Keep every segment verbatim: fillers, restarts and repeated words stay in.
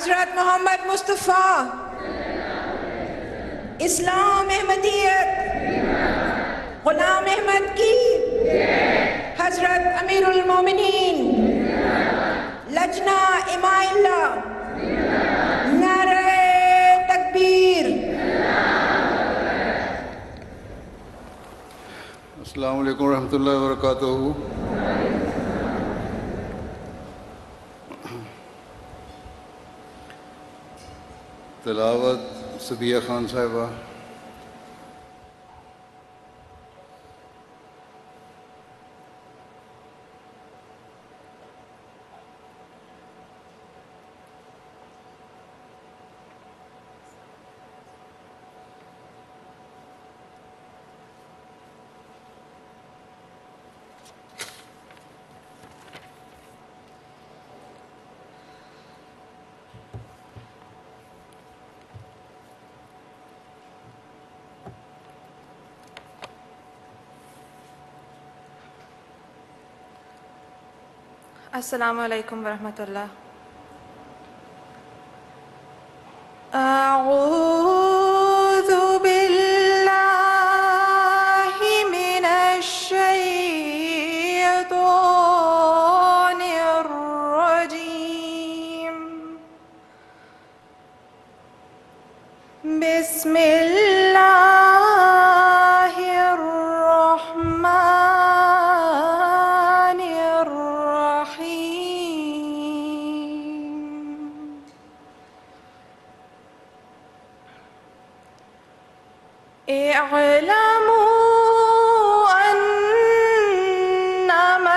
हजरत मोहम्मद मुस्तफ़ा, इस्लाम अहमदियत, गुलाम अहमद की, हजरत अमीरुल मोमिनीन, लजना इमाइल्ला, नारे तकबीर। अस्सलामु अलैकुम रहमतुल्लाहि व बरकातुहू। तिलावत सबिया खान साहिबा। अस्सलामु अलैकुम वरहमतुल्लाह। अऊज़ु बिल्लाहि मिनश शैतानिर रजीम। बिस्मिल्लाहिर रहमानिर اعلموا أنما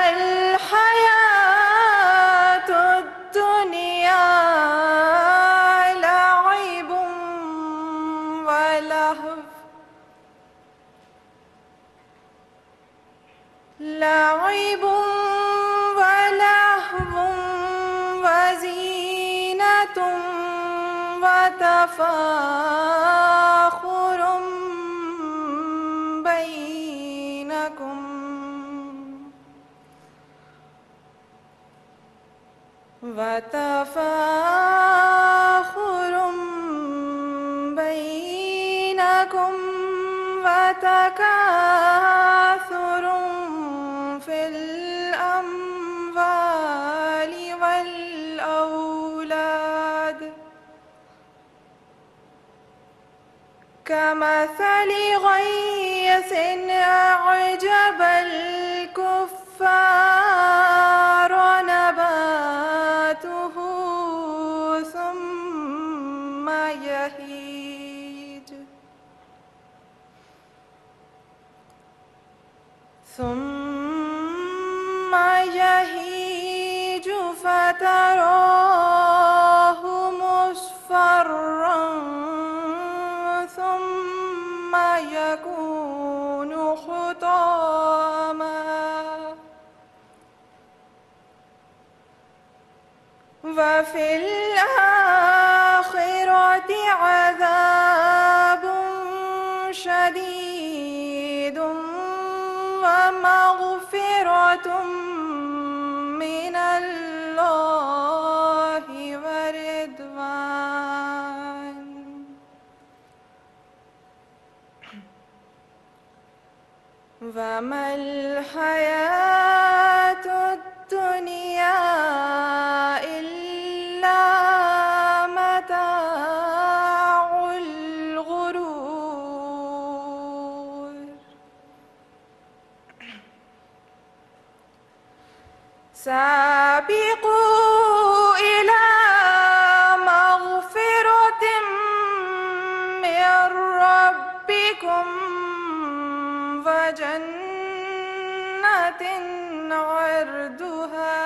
الحياة الدنيا لعب ولهو لعب ولهو وزينة وتفاخر بينكم وتفاخر بينكم وتكاثر في الأموال والأولاد كمثل غيث أعجب الكفار نباته ثم يهيج ثم يهيج فتراه مصفرا ثم يكون حطاما وفي الآخرة عذاب شديد ومغفرة من الله ورضوان وما الحياة الدنيا إلا متاع الغرور سابقوا إلى مغفرة من ربكم وجنة عرضها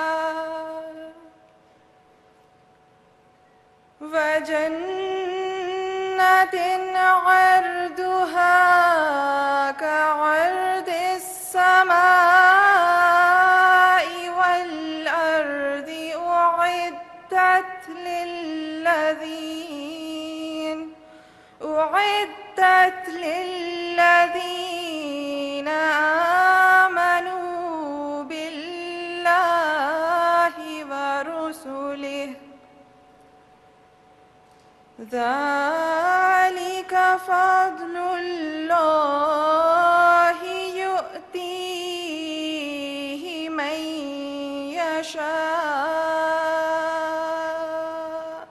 وجنة عرضها كعرض السماء والأرض أعدت للذين أعدت للذين آمنوا بالله ورسله ذلك فضل الله يؤتيه من يشاء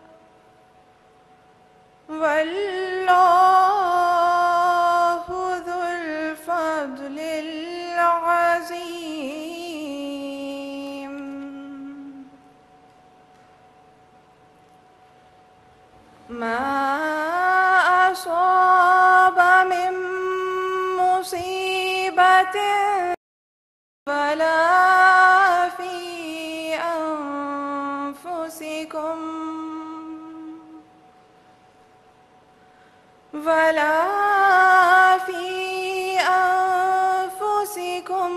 والله ذو الفضل العظيم. ما أصاب من مصيبة ولا في أنفسكم ولا في أنفسكم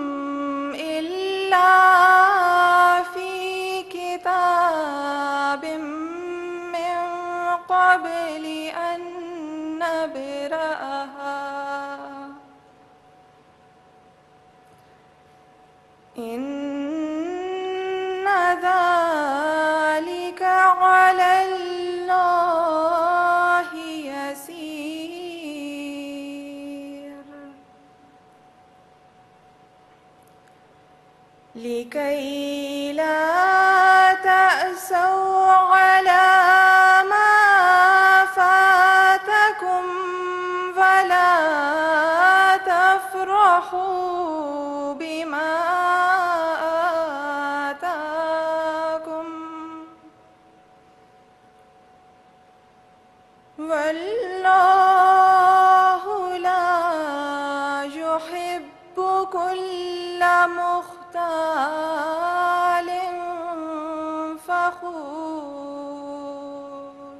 إلا في كتاب من قبل أن نبرأها إن ذلك على الله يسير. لكي لا تأسوا على ما فاتكم ولا تفرحوا بما آتاكم والله لا يحب كل مختال فخور.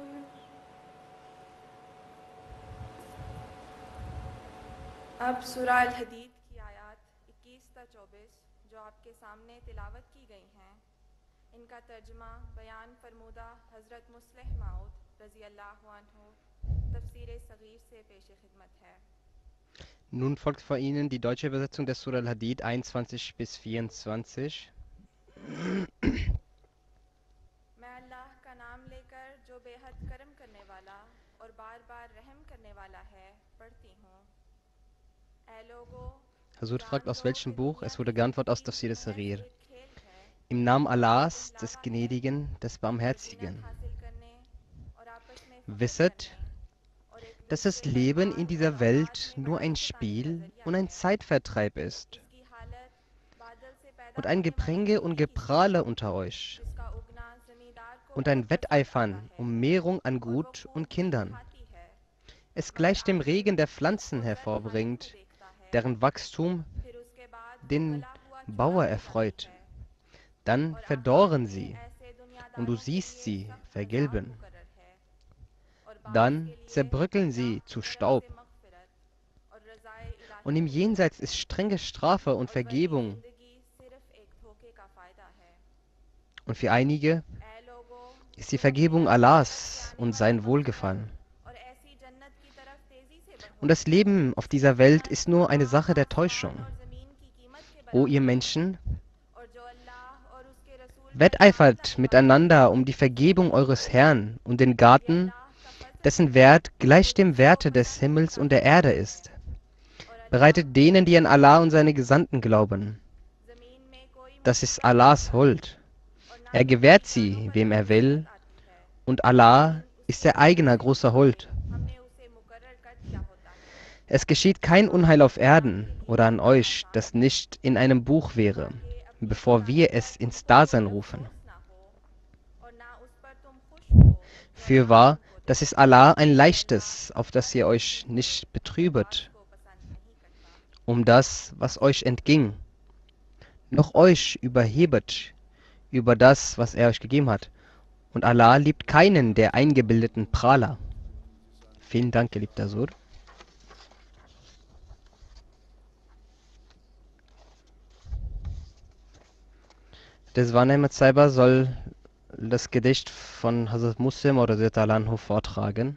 अब सूरा अल हदीद की आयत इक्कीस से चौबीस जो आपके सामने तिलावत की गई हैं, इनका तर्जुमा बयान फरमूदा हज़रत मुस्लिह माऊद रज़ी अल्लाह अन्हु तफसीर सगीर से पेश खिदमत है। Nun folgt vor Ihnen die deutsche Übersetzung der Surah Al-Hadid einundzwanzig bis vierundzwanzig. मैं अल्लाह का नाम लेकर जो बेहद करम करने वाला और बार बार रहम करने वाला है पढ़ती हूँ। ऐ लोगों, Hasud fragt, aus welchem Buch? Es wurde geantwortet aus Tafsir as-Saghir. Im Namen Allahs, des Gnädigen, des Barmherzigen. Wisset, dass das Leben in dieser Welt nur ein Spiel und ein Zeitvertreib ist. Und ein Gepränge und Geprahle unter euch. Und ein Wetteifern um Mehrung an Gut und Kindern. Es gleicht dem Regen, der Pflanzen hervorbringt, deren Wachstum den Bauer erfreut. Dann verdorren sie, und du siehst sie vergilben. Dann zerbröckeln sie zu Staub. Und im Jenseits ist strenge Strafe und Vergebung. Und für einige ist die Vergebung Allahs und sein Wohlgefallen. Und das Leben auf dieser Welt ist nur eine Sache der Täuschung. O ihr Menschen, wetteifert miteinander um die Vergebung eures Herrn und den Garten, dessen Wert gleich dem Werte des Himmels und der Erde ist. Bereitet denen, die an Allah und seine Gesandten glauben. Das ist Allahs Huld. Er gewährt sie, wem er will, und Allah ist der Eigner großer Huld. Es geschieht kein Unheil auf Erden oder an euch, das nicht in einem Buch wäre, bevor wir es ins Dasein rufen. Fürwahr, das ist Allah ein Leichtes, auf das ihr euch nicht betrübet, um das, was euch entging, noch euch überhebet über das, was er euch gegeben hat. Und Allah liebt keinen der eingebildeten Prahler. Vielen Dank, geliebter Sur. Des Wanehmet Saiba soll das Gedicht von Hazrat Muslim oder Zeta Anhu vortragen.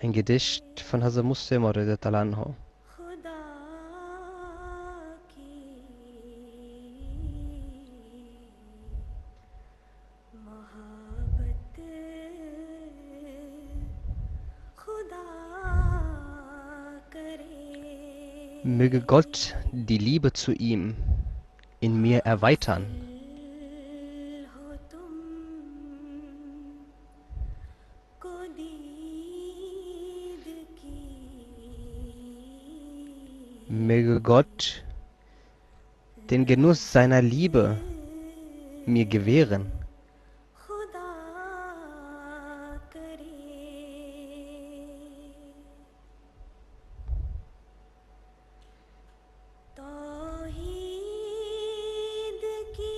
Ein Gedicht von Hazrat Muslim radhiyallahu anhu. खुदा की मोहब्बत खुदा करे Möge Gott die Liebe zu ihm in mir erweitern. हो तुम को दीद की Möge Gott den Genuss seiner Liebe mir gewähren. खुदा करे तौहीद की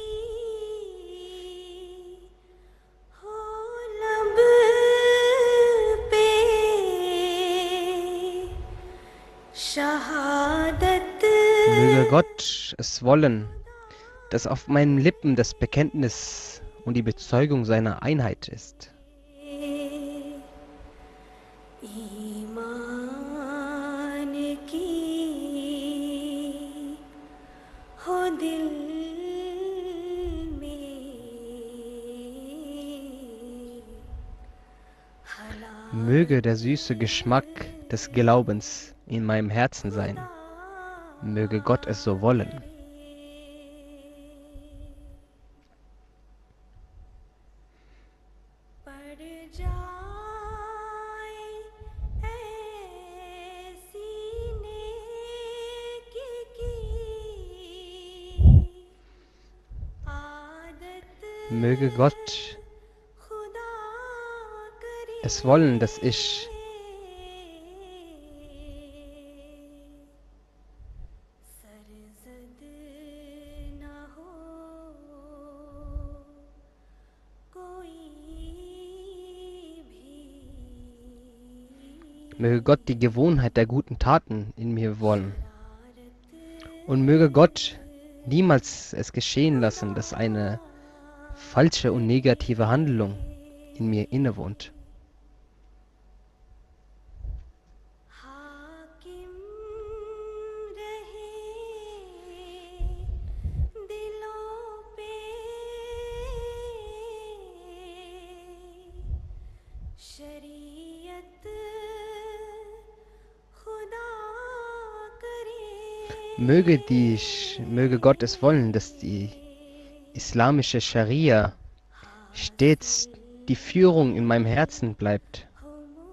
हो लब पे शहादत Möge Gott es wollen, dass auf meinen Lippen das Bekenntnis und die Bezeugung seiner Einheit ist. ईमान की हो दिल में हला Möge der süße Geschmack des Glaubens in meinem Herzen sein. Möge Gott es so wollen. पड़ जाए ऐसी नेकी की आदत Möge Gott खुदा करे es wollen, dass ich सरजद न हो कोई भी Möge Gott die Gewohnheit der guten Taten in mir wollen. Und möge Gott niemals es geschehen lassen, dass eine falsche und negative Handlung in mir innewohnt. हाकिम रहे दिलों पे शरीयत खुदा करे Möge, die, möge Gott es wollen, dass die islamische Scharia stets die Führung in meinem Herzen bleibt. हो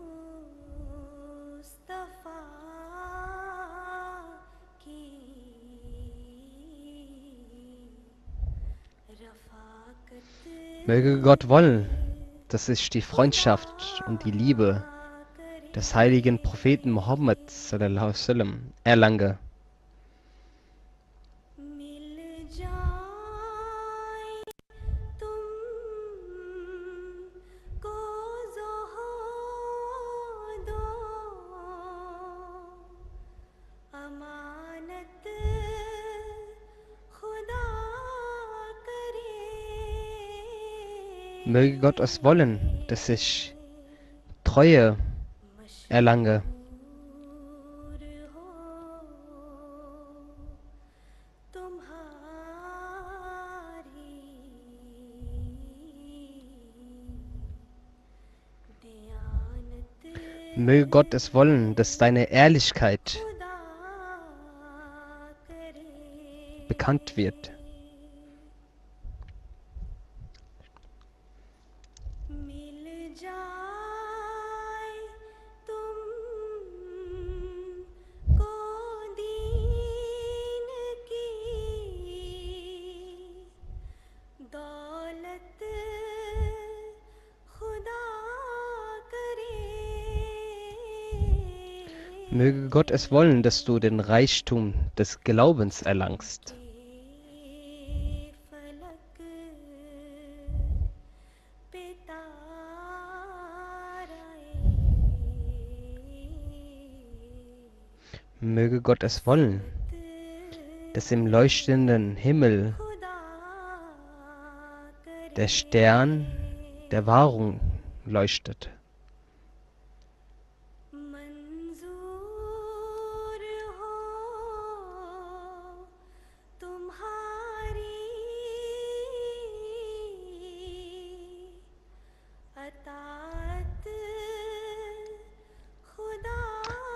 मुस्तफा की Rafaqat Möge Gott wollen, dass ich die Freundschaft und die Liebe des heiligen Propheten Muhammad sallallahu alaihi wasallam erlange. मिल जाए तुम को ज़ोहदो अमानत खुदा करे Möge Gott es wollen, dass ich Treue erlange. मशहूर हो तुम्हारी दयानत Möge Gott es wollen, dass deine Ehrlichkeit खुदा करे bekannt wird. मिल जाए तुम को दीन की दौलत खुदा करे Möge Gott es wollen, dass du den Reichtum des Glaubens erlangst. फलक पे ताराए Möge Gott es wollen, dass im leuchtenden Himmel खुदा करे der Stern der Wahrung leuchtet.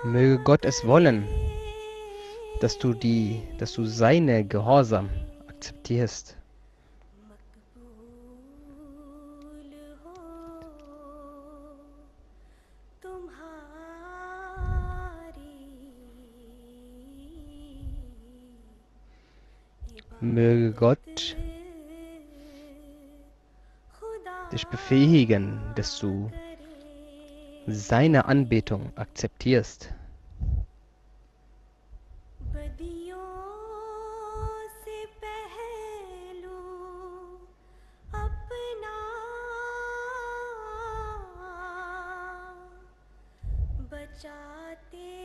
Möge Gott es wollen, dass du die, dass du seine Gehorsam akzeptierst. मकबूल हो तुम्हारी Möge Gott खुदा dich befähigen, dass du seine Anbetung akzeptierst. बदियों से पहलू अपना बचाते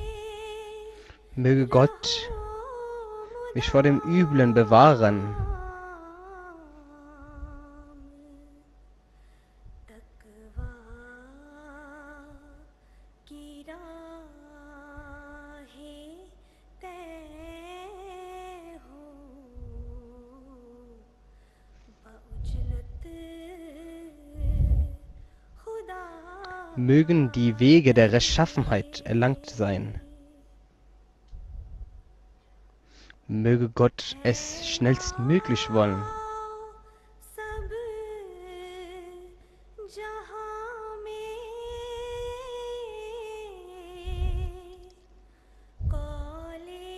Möge Gott mich vor dem Üblen bewahren तकवा की राहें तय हो बउजलत खुदा mögen die Wege der Rechtschaffenheit erlangt sein. Möge Gott es schnellstmöglich wollen. सब जहां में कौले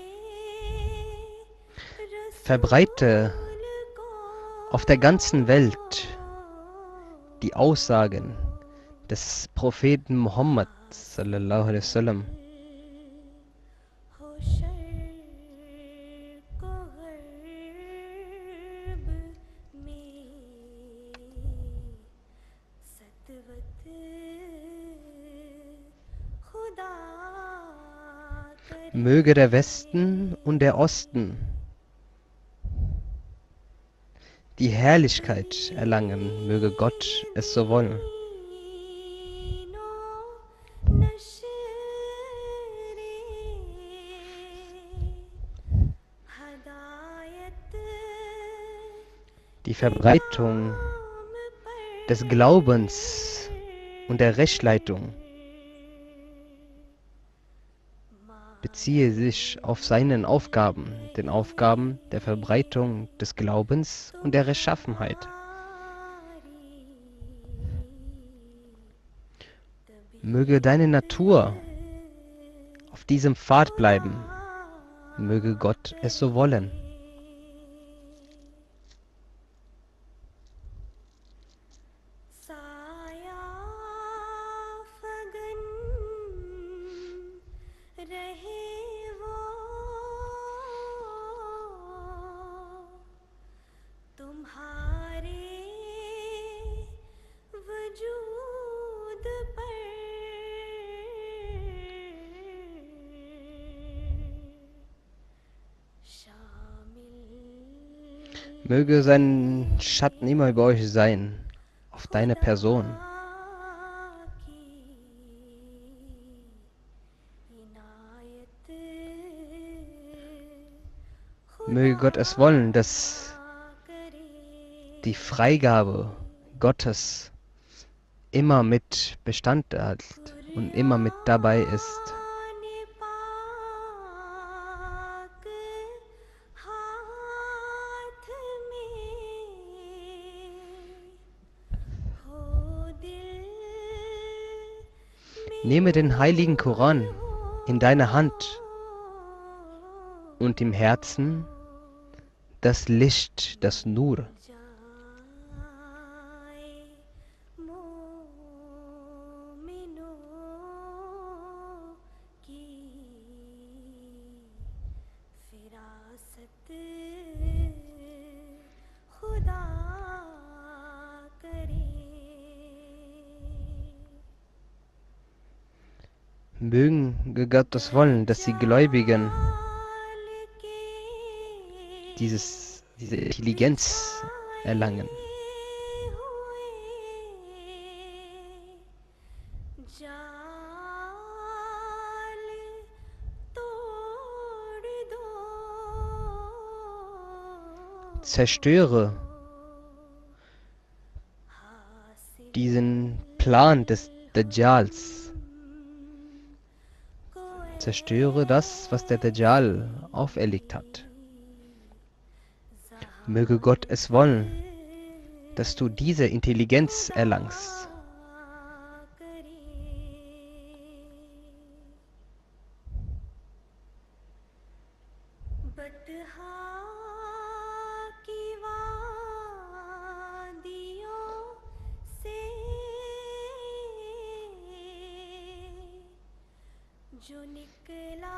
Verbreite रसूल को auf der ganzen Welt die Aussagen des Propheten Muhammad sallallahu alaihi wasallam. हो शर्क़ को गर्ब में सतवत खुदा करे Möge der Westen und der Osten die Herrlichkeit erlangen, möge Gott es so wollen. Die Verbreitung des Glaubens und der Rechtleitung beziehe sich auf seinen Aufgaben, den Aufgaben der Verbreitung des Glaubens und der Rechtschaffenheit. Möge deine Natur auf diesem Pfad bleiben, möge Gott es so wollen. साया फगन रहे वो तुम्हारे वजूद पर शामिल Möge sein Schatten immer über euch sein, auf deine Person. की इनायत Möge Gott es wollen, dass करे die Freigabe Gottes immer mit Bestand hat und immer mit dabei ist. आने पाक हाथ में हो दिल Nehme den heiligen Koran in deine Hand und im Herzen das Licht, das Nur. जाए मोमिनों की फिरासत खुदा करे Möge Gott es wollen, dass die Gläubigen हाल के dieses, diese Intelligenz erlangen. हुए जाल तोड़ दो Zerstöre हासिल diesen Plan des Dajjals. को zerstöre das, was der Dajjal auferlegt hat. Möge Gott es wollen, dass du diese Intelligenz erlangst. बतहा की वादियों से जो निकला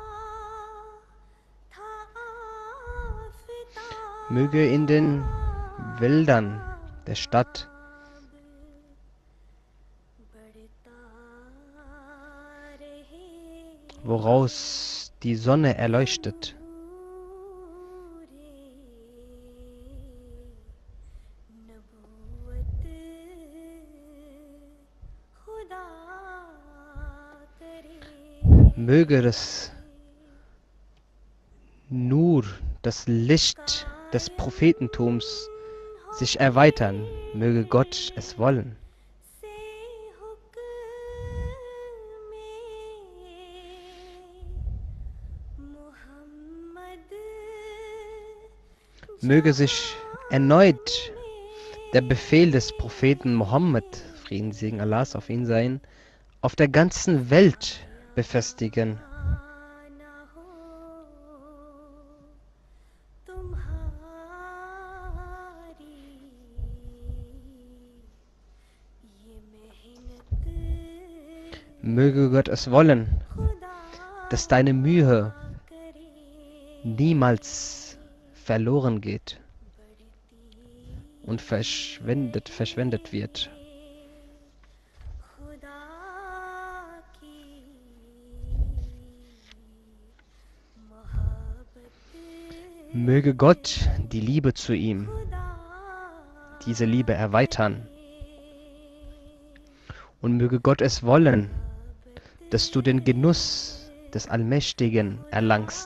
था Aftab Möge in den Wäldern der Stadt बढ़ता रहे woraus die Sonne erleuchtet, नबूवत खुदा करे möge das Nur, das Licht des Prophetentums sich erweitern, möge Gott es wollen. से हुक्म Mohammad Möge sich erneut der Befehl des Propheten Mohammed, Frieden, Segen Allahs auf ihn sein, auf der ganzen Welt befestigen. ना हो तुम्हारी ये मेहनत Möge Gott es wollen, खुदा dass deine Mühe करे niemals verloren geht und verschwendet, verschwendet wird. खुदा की मोहब्बत Möge Gott die Liebe zu ihm, खुदा diese Liebe erweitern. Und möge Gott es wollen, dass du den Genuss des Allmächtigen erlangst.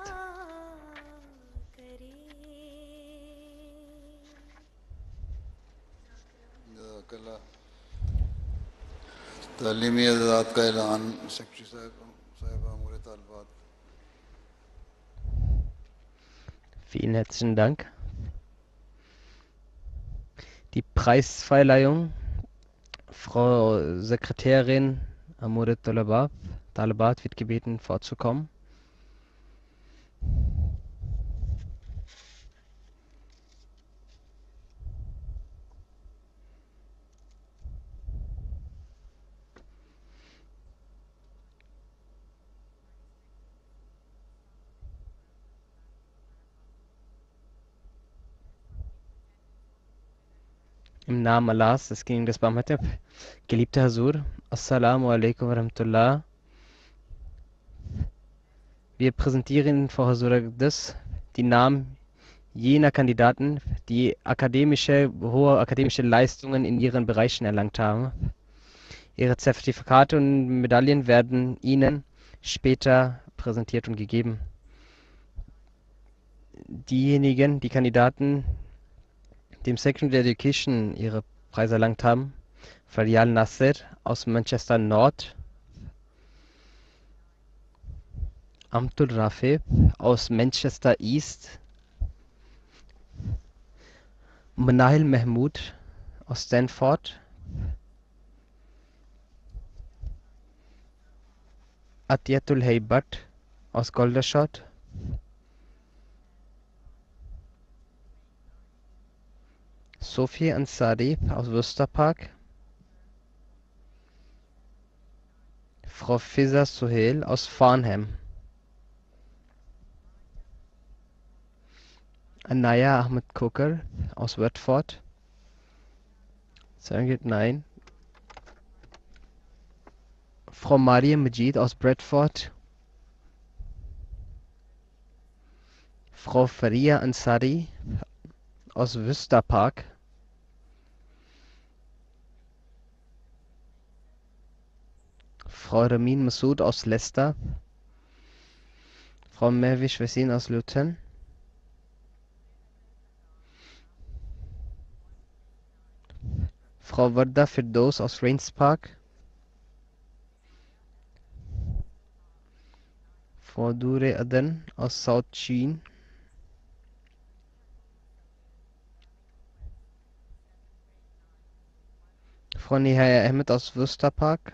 करे जज़ाकल्लाह। तालीमी आज़ाद का ऐलान सेक्रेटरी साहब साहिबा अमूर तालिबात। Vielen herzlichen Dank. Die Preisverleihung, Frau Sekretärin Amure Talibat, Talibat wird gebeten vorzukommen. Im Namen Allahs, des Königs des Barmherzig, geliebter Hasur, Assalamu alaikum wa rahmatullah. Wir präsentieren Ihnen, Frau Hasur Aqdas, die Namen jener Kandidaten, die akademische, hohe akademische Leistungen in ihren Bereichen erlangt haben. Ihre Zertifikate und Medaillen werden Ihnen später präsentiert und gegeben. Diejenigen, die Kandidaten, die im Secondary Education ihre Preise erlangt haben, Faryal Nasser aus Manchester Nord, Amtul Rafi aus Manchester East, Manahil Mahmood aus Stanford, Atiyatul Heibat aus Goldershot, Sophie Ansari aus Worcester Park, Frau Fiza Suhail aus Farnham, Anaya Ahmed Coker aus Watford, sagen wir nein, Frau Mariam Majid aus Bradford, Frau Faria Ansari aus Worcester Park, Frau Ramin Massoud aus Leicester, Frau Mervish Vessin aus Luton, Frau Warda Firdaus aus Rains Park, Frau Dure Aden aus South Chin. Frau Nihaya Ahmed aus Worcester Park.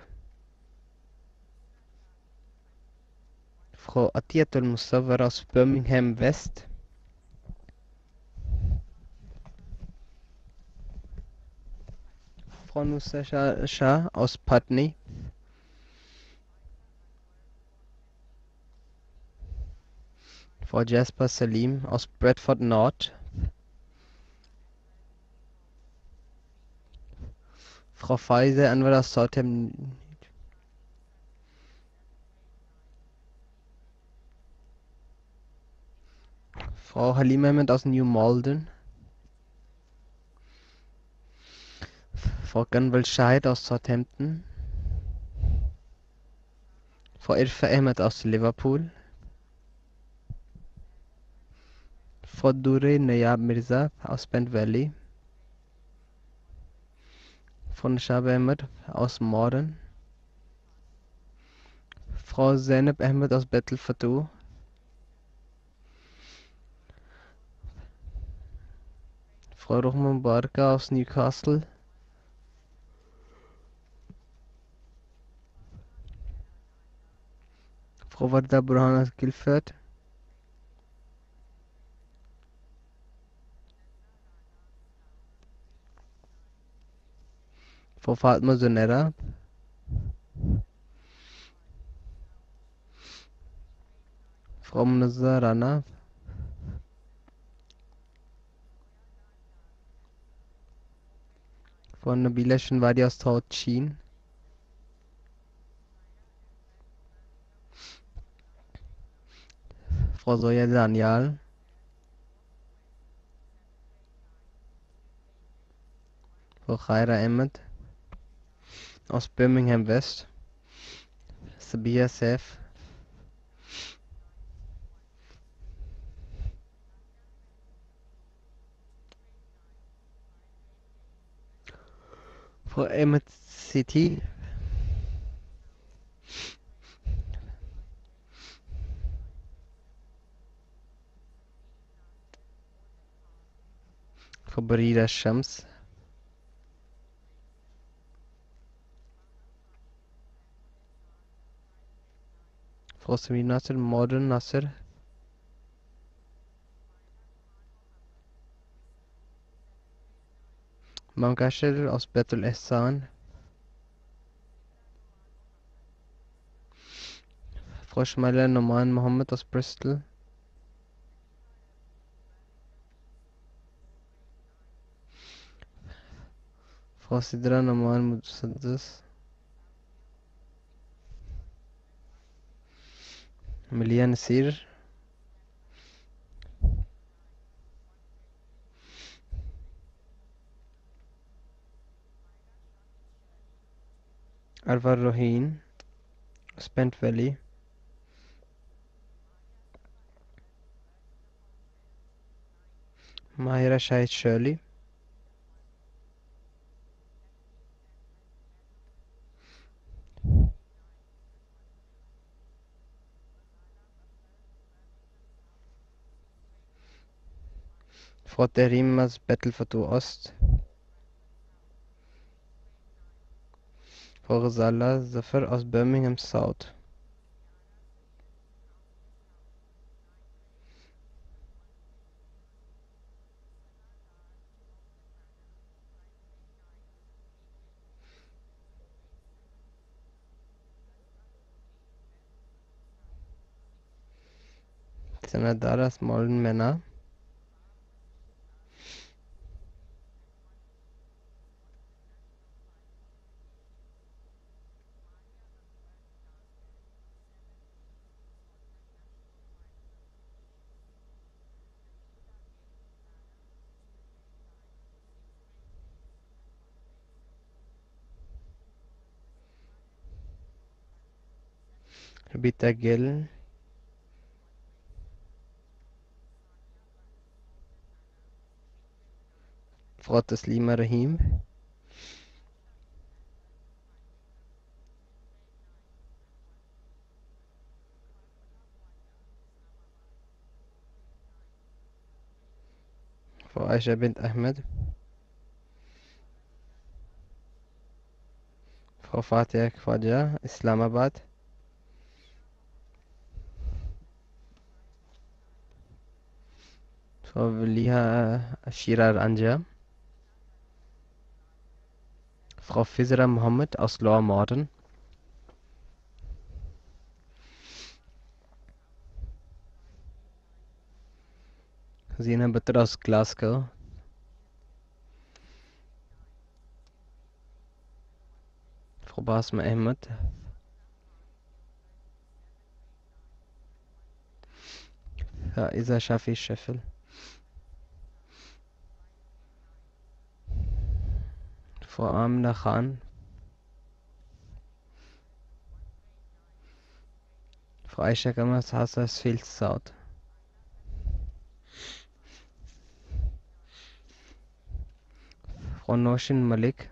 Frau Atiatul Musawer aus Birmingham West. Frau Nusra Shah Shah aus Putney. Frau Jasper Salim aus Bradford Nord. Frau Faize Anwar aus Southampton. Frau Halim Ahmed aus New Malden. Frau Ganwal Shahid aus Southampton. Frau Irfa Ahmed aus Liverpool. Frau Dure Nayab Mirza aus Bend Valley. Frau Nashab Ahmed aus Morden. Frau Zainab Ahmed aus Bethel Fatou. Frau Rohman Barka aus Newcastle. Frau Warda Burhan aus Guildford. Frau Fatma Zonera. Frau Munazza Rana. Frau Nabila Shinwari aus South Chin. Frau Zoya Danial. Frau Khaira Ahmed aus Birmingham West. Sabia Saif. Frau Ahmed City. Frau Barida Shams. Frau Samir Nasser, Modern Nasser. Mamkashir aus Betul Ehsan. Frau Shmaila Noman Mohammed aus Bristol. Frau Sidra Noman Musaddas. Melia Nasir. Arwar Roheen aus Bent Valley. Mahira Shahid Shirley. Frau Terim aus Bethel Fatou Ost. Frau Ghazala Zafar aus Birmingham South. Sanadara aus Malden Männer. Bita Gill. Frau Taslima Rahim. Frau Aisha bint Ahmed. Frau Fatih Khwaja, Islamabad. Frau Valiha Shirar Anja. Frau Fizra Mohammed aus Lower Morden. Zina Batra aus Glasgow. Frau Basma Ahmed. Faiza Shafi Sheffel. Frau Amna Khan. Frau Aisha Kamal Huddersfield South. Frau Noshin Malik.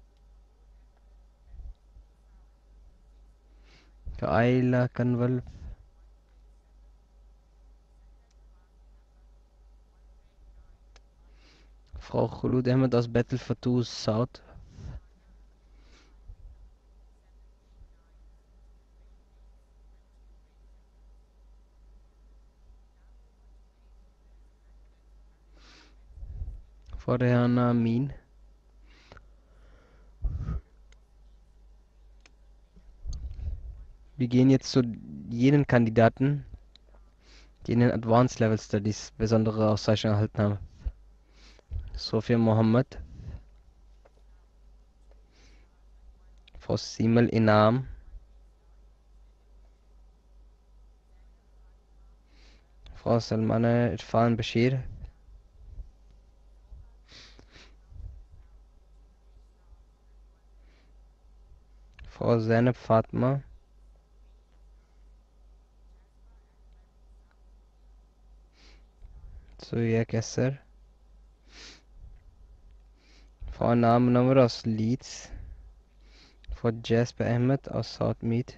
Frau Ayla Kanwal. Frau Khulud Ahmed aus Battle Fatou South. Frau Rehana Amin. Wir gehen jetzt zu jenen Kandidaten, die in den Advanced Level Studies besondere Auszeichnungen erhalten haben. Sophia Mohammed. Frau Simel Inam. Frau Salmana Irfan Bashir. Frau Zainab Fatma. Zoya Kesser. Frau Anam Nawar aus Leeds. Frau Jasper Ahmed aus Southmead.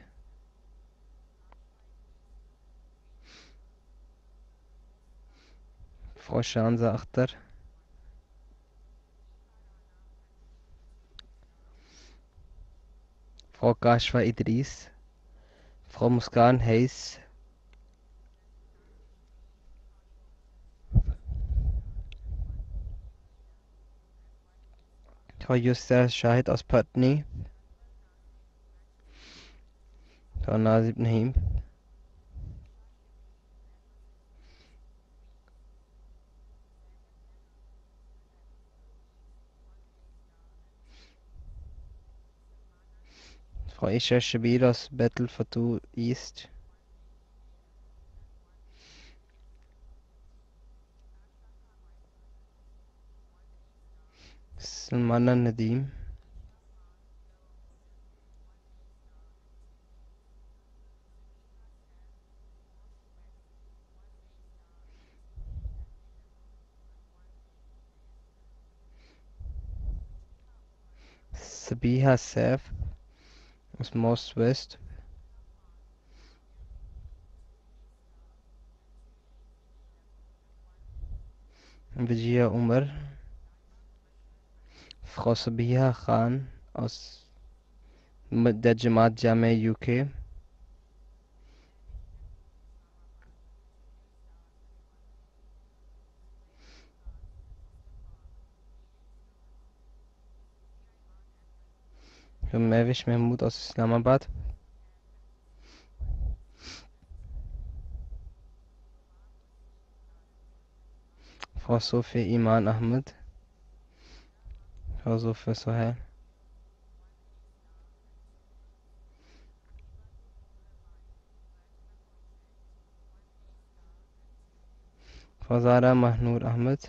Frau Shanza Akhtar. Frau Kashfa Idris. Frau Muskan Hayes. Frau Yusra Shahid aus Putney. Frau Nazib Naheem. Frau Isha Shabir aus Battle Fatou East. Salmana Nadeem. Sabiha Saif aus Most West. Vijaya Umar. Frau Sabiha Khan aus der Jamaat Jamia U K. Frau Mehwish Mahmood aus Islamabad. Frau Sophia Iman Ahmed. Frau Sophia Sohail. Frau Zara Mahnur Ahmed.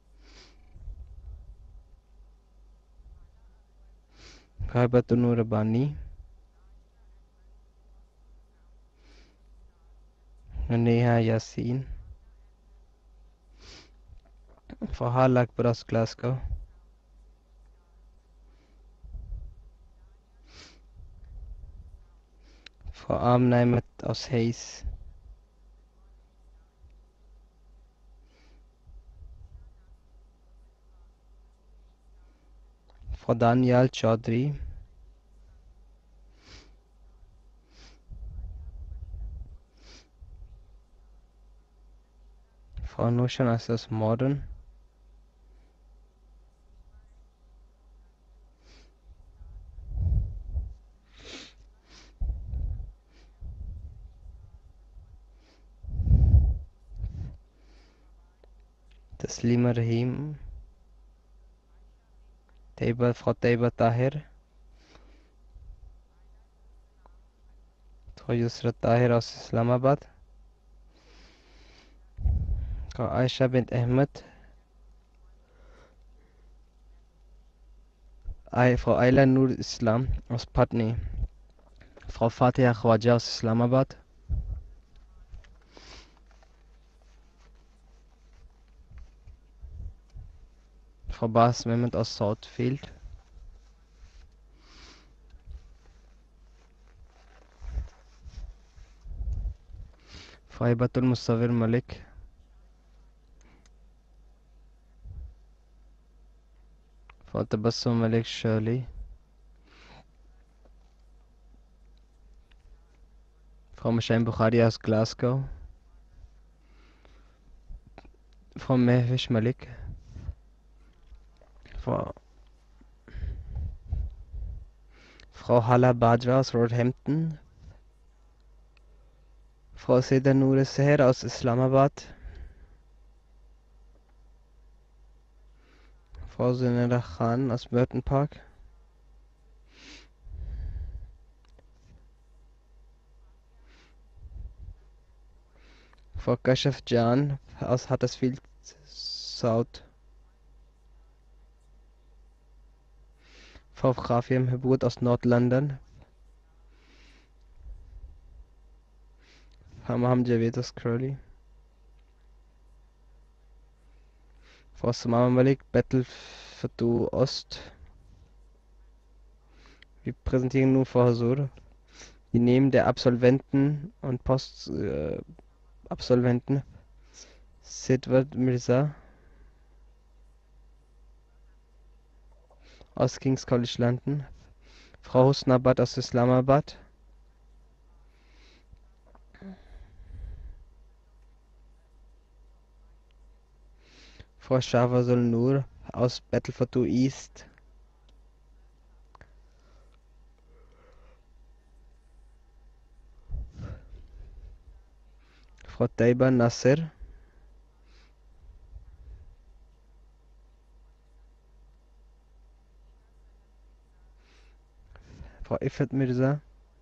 Khaibatun Nur Rabbani. Neha Yasin. Frau Hala Akbar aus Glasgow. Frau Amna Ahmed aus Hayes. Frau Daniel Chaudhry. Frau Nushan Asas Modern. Taslima Rahim. Taiba, Frau Taiba Tahir. Frau Yusrat Tahir aus Islamabad. Frau Aisha bint Ahmed. Ai, Frau Ayla Nur Islam aus Patni. Frau Fatiha Khwaja aus Islamabad. Frau Bas Mehmet aus Southfield. Frau Hibatul Mustawir Malik. Frau Tabassum Malik Shirley. Frau Mashaim Bukhari aus Glasgow. Frau Mehwish Malik. Frau, Frau Hala Bajwa aus Roehampton. Frau Seda Noor Seher aus Islamabad. Frau Zinera Khan aus Burton Park. Frau Kashaf Jan aus Huddersfield South. Frau Khafia Mehbud aus Nord-London. Frau Mohammed Javed aus Crowley. Frau Samama Malik, Battle Fatu Ost. Wir präsentieren nun Frau Hazur, die neben der Absolventen und Post-Absolventen äh, Sidward Mirza aus King's College London, Frau Husnabad aus Islamabad, Frau Shahwazul Nur aus Battleford East, Frau Taiba Nasser, Frau Ifat Mirza,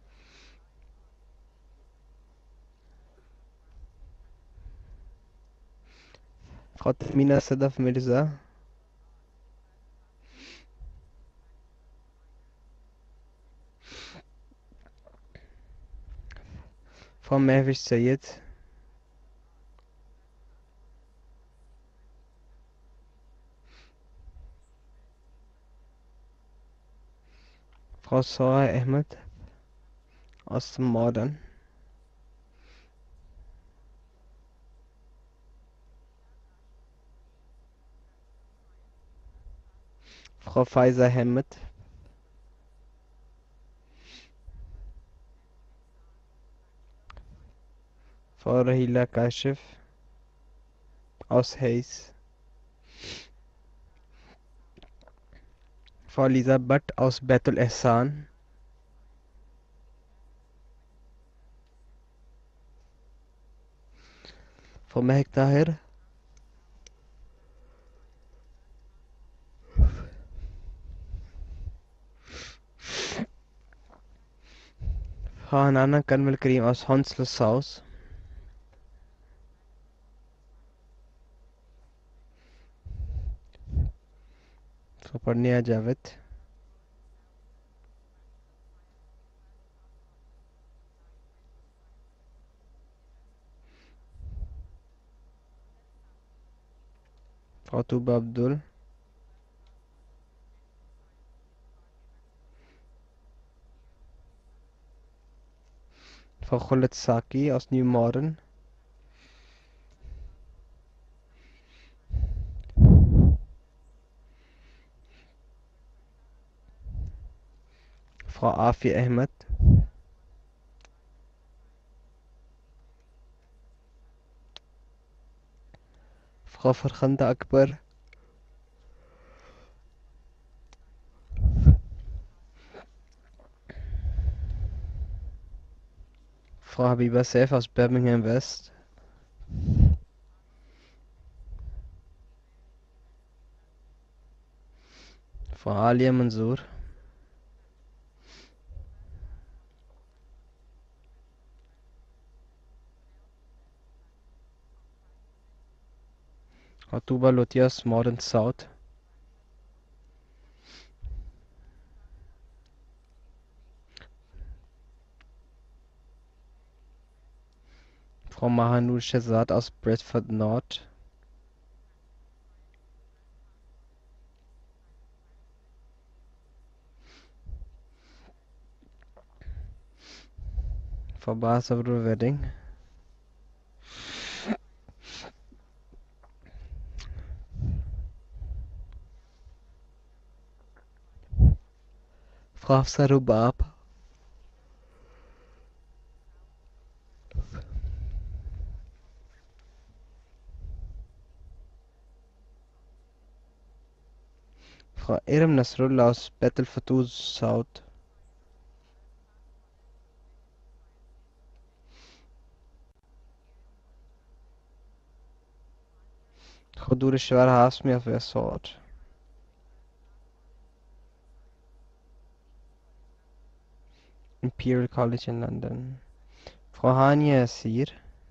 Frau Tamina Sadaf Mirza, Frau Mehwish Sayed, Frau Soha Ahmed aus dem Modern, Frau Faiza Hamid, Frau Rahila Kashif aus Hayes, Frau Lisa Butt aus Betul Ehsan, Frau Mehek Tahir, Frau Hanana Kanwal Karim aus Hounslow South, Frau Parnia Javed, Frau Tuba Abdul, Frau Khulat Saki aus New Modern, Frau Afi Ahmed, Frau Farkhanda Akbar, Frau Habiba Saif aus Birmingham West, Frau Alia Mansour, Frau Tuba Lotia aus Modern South, Frau Mahanur Shehzad aus Bradford Nord, Frau Basabrur Wedding, Frau Hafsa Rubab, Frau Iram Nasrullah aus Bethel Fatou South, Frau Dureshwar Hasmi aus Westord, Imperial College in London, Frau Hania Asir,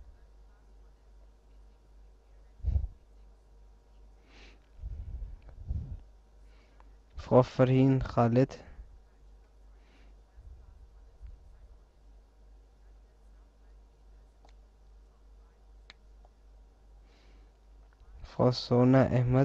Frau Farhin Khalid, Frau Sona Ahmed,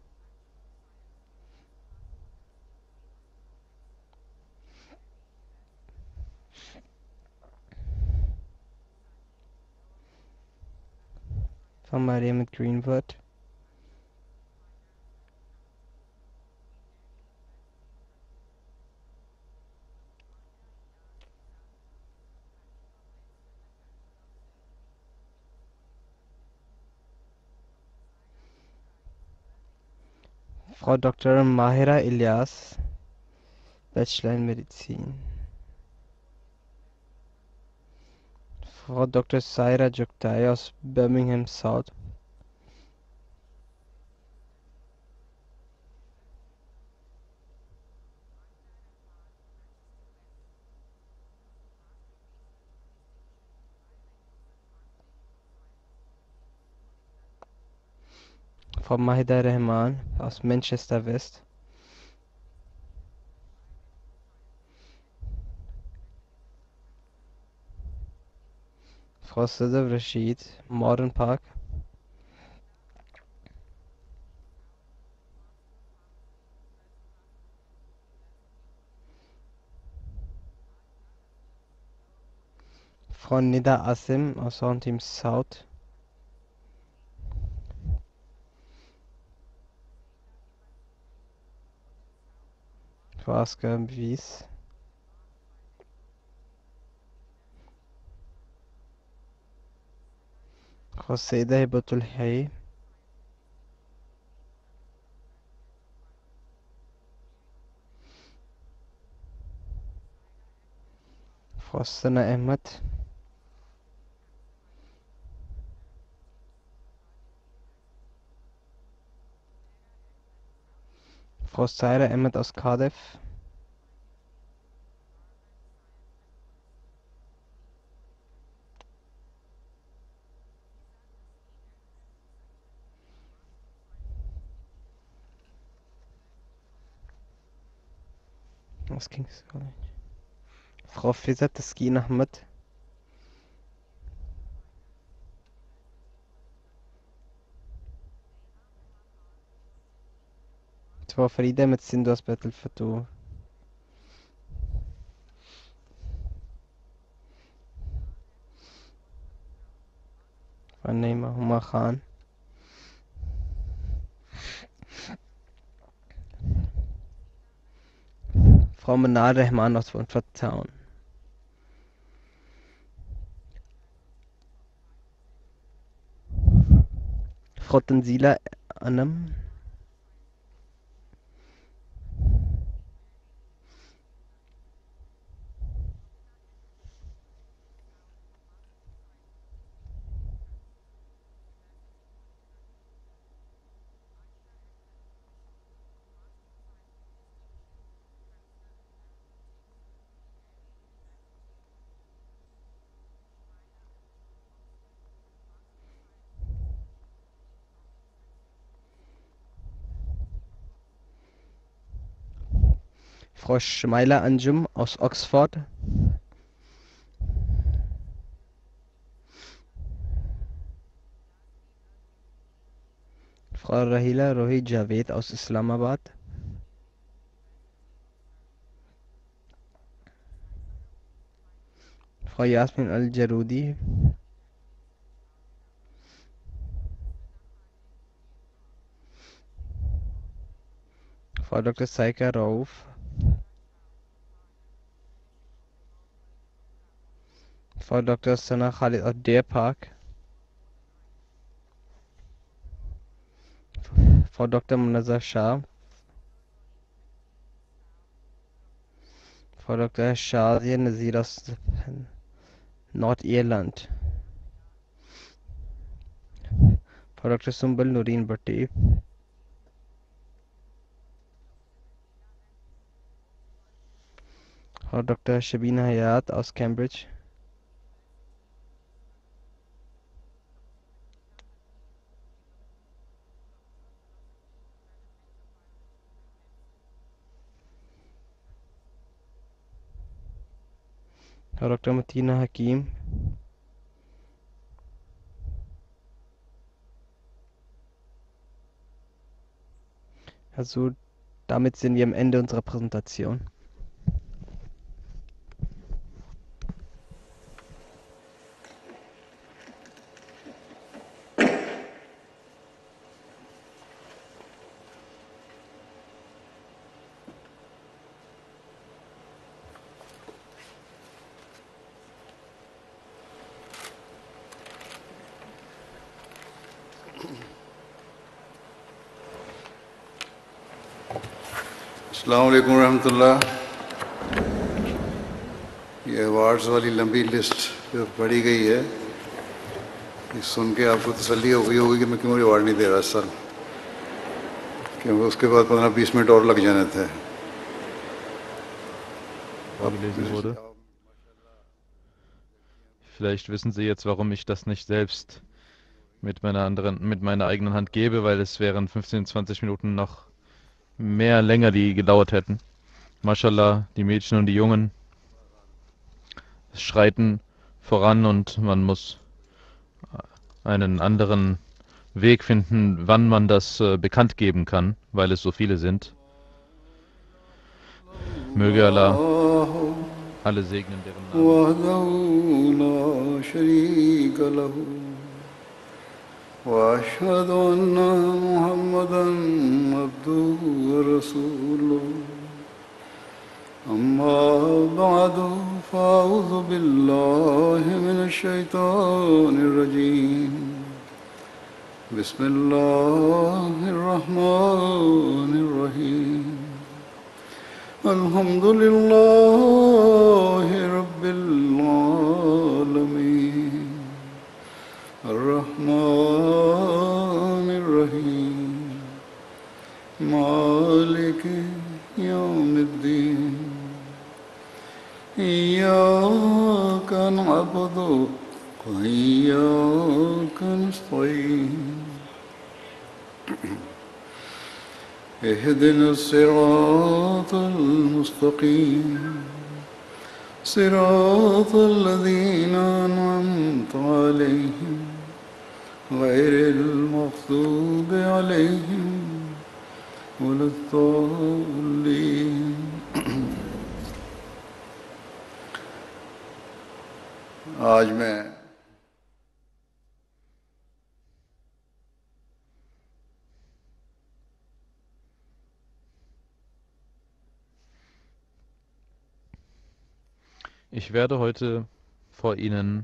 Frau Mariam Greenwood, Frau Doktor Mahira Ilyas, Bachelor in Medizin, Frau Doktor Saira Joktai aus Birmingham South, Frau Mahida Rahman aus Manchester West, Frau Sadaf Rashid, Modern Park, Frau Nida Asim aus Soundteam South, Frau Asker Wies, Frau Seda Hibatul Hay, Frau Sana Ahmed, Frau Saira Ahmed aus Cardiff, aus King's College, Frau Fizat Taskin Ahmed, Frau Farida mit Sindhu aus Bethel Fatou, Frau Naima Huma Khan, Frau Manar Rehman aus Watford Town. Frau Tanzila Anam. Frau Schmeiler Anjum aus Oxford. Frau Rahila Rohit Javed aus Islamabad. Frau Yasmin Al-Jarudi. Frau Doktor Saika Rauf. Frau Doktor Sana Khalid aus Deer Park. Frau Doktor Munazar Shah. Frau Doktor Shazia Nazir aus Nordirland. Frau Doktor Sumbal Noreen Bhatti. Frau Doktor Shabina Hayat aus Cambridge. Frau Doktor Matina Hakim. Also, damit sind wir am Ende unserer Präsentation. अस्सलाम वालेकुम रहमतुल्लाह। ये अवार्ड्स वाली लंबी लिस्ट जो पढ़ी गई है, ये सुन के आपको तसल्ली हो गई होगी कि मैं क्यों अवार्ड नहीं दे रहा इस साल, क्योंकि उसके बाद पंद्रह बीस मिनट और लग जाने थे। vorgelesen wurde. Vielleicht wissen Sie jetzt, warum ich das nicht selbst mit meiner anderen, mit meiner eigenen Hand gebe, weil es wären fünfzehn, zwanzig Minuten noch mehr länger, die gedauert hätten. Mashallah, die Mädchen und die Jungen schreiten voran und man muss einen anderen Weg finden, wann man das äh, bekannt geben kann, weil es so viele sind. Möge Allah alle segnen, deren Namen. وأشهد أن محمدا عبده ورسوله أما بعد فأعوذ بالله من الشيطان الرجيم بسم الله الرحمن الرحيم الحمد لله رب العالمين الرحمن الرحيم مالك يوم الدين إياك نعبد وإياك نستعين اهدنا الصراط المستقيم صراط الذين أنعمت عليهم غير المغضوب عليهم ولا الضالين आज मैं Ich werde heute vor Ihnen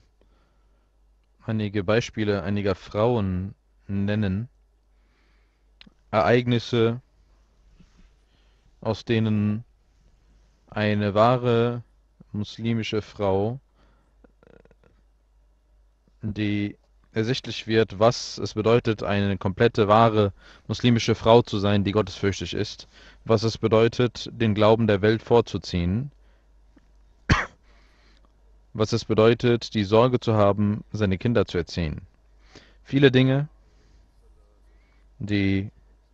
einige Beispiele einiger Frauen nennen, Ereignisse, aus denen eine wahre muslimische Frau, die ersichtlich wird, was es bedeutet, eine komplette, wahre muslimische Frau zu sein, die gottesfürchtig ist, was es bedeutet, den Glauben der Welt vorzuziehen, was es bedeutet, die Sorge zu haben, seine Kinder zu erziehen. Viele Dinge, die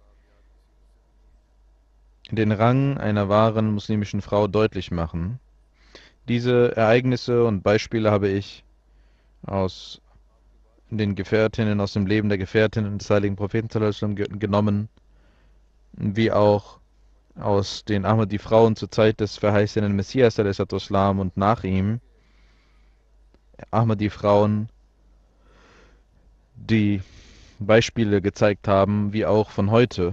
den Rang einer wahren muslimischen Frau deutlich machen. Diese Ereignisse und Beispiele habe ich aus den Gefährtinnen, aus dem Leben der Gefährtinnen des heiligen Propheten sallallahu alaihi wasallam genommen, wie auch aus den Ahmadi-Frauen zur Zeit des verheißenen Messias sallallahu alaihi wasallam und nach ihm. Ahmadi-Frauen, die Beispiele gezeigt haben, wie auch von heute.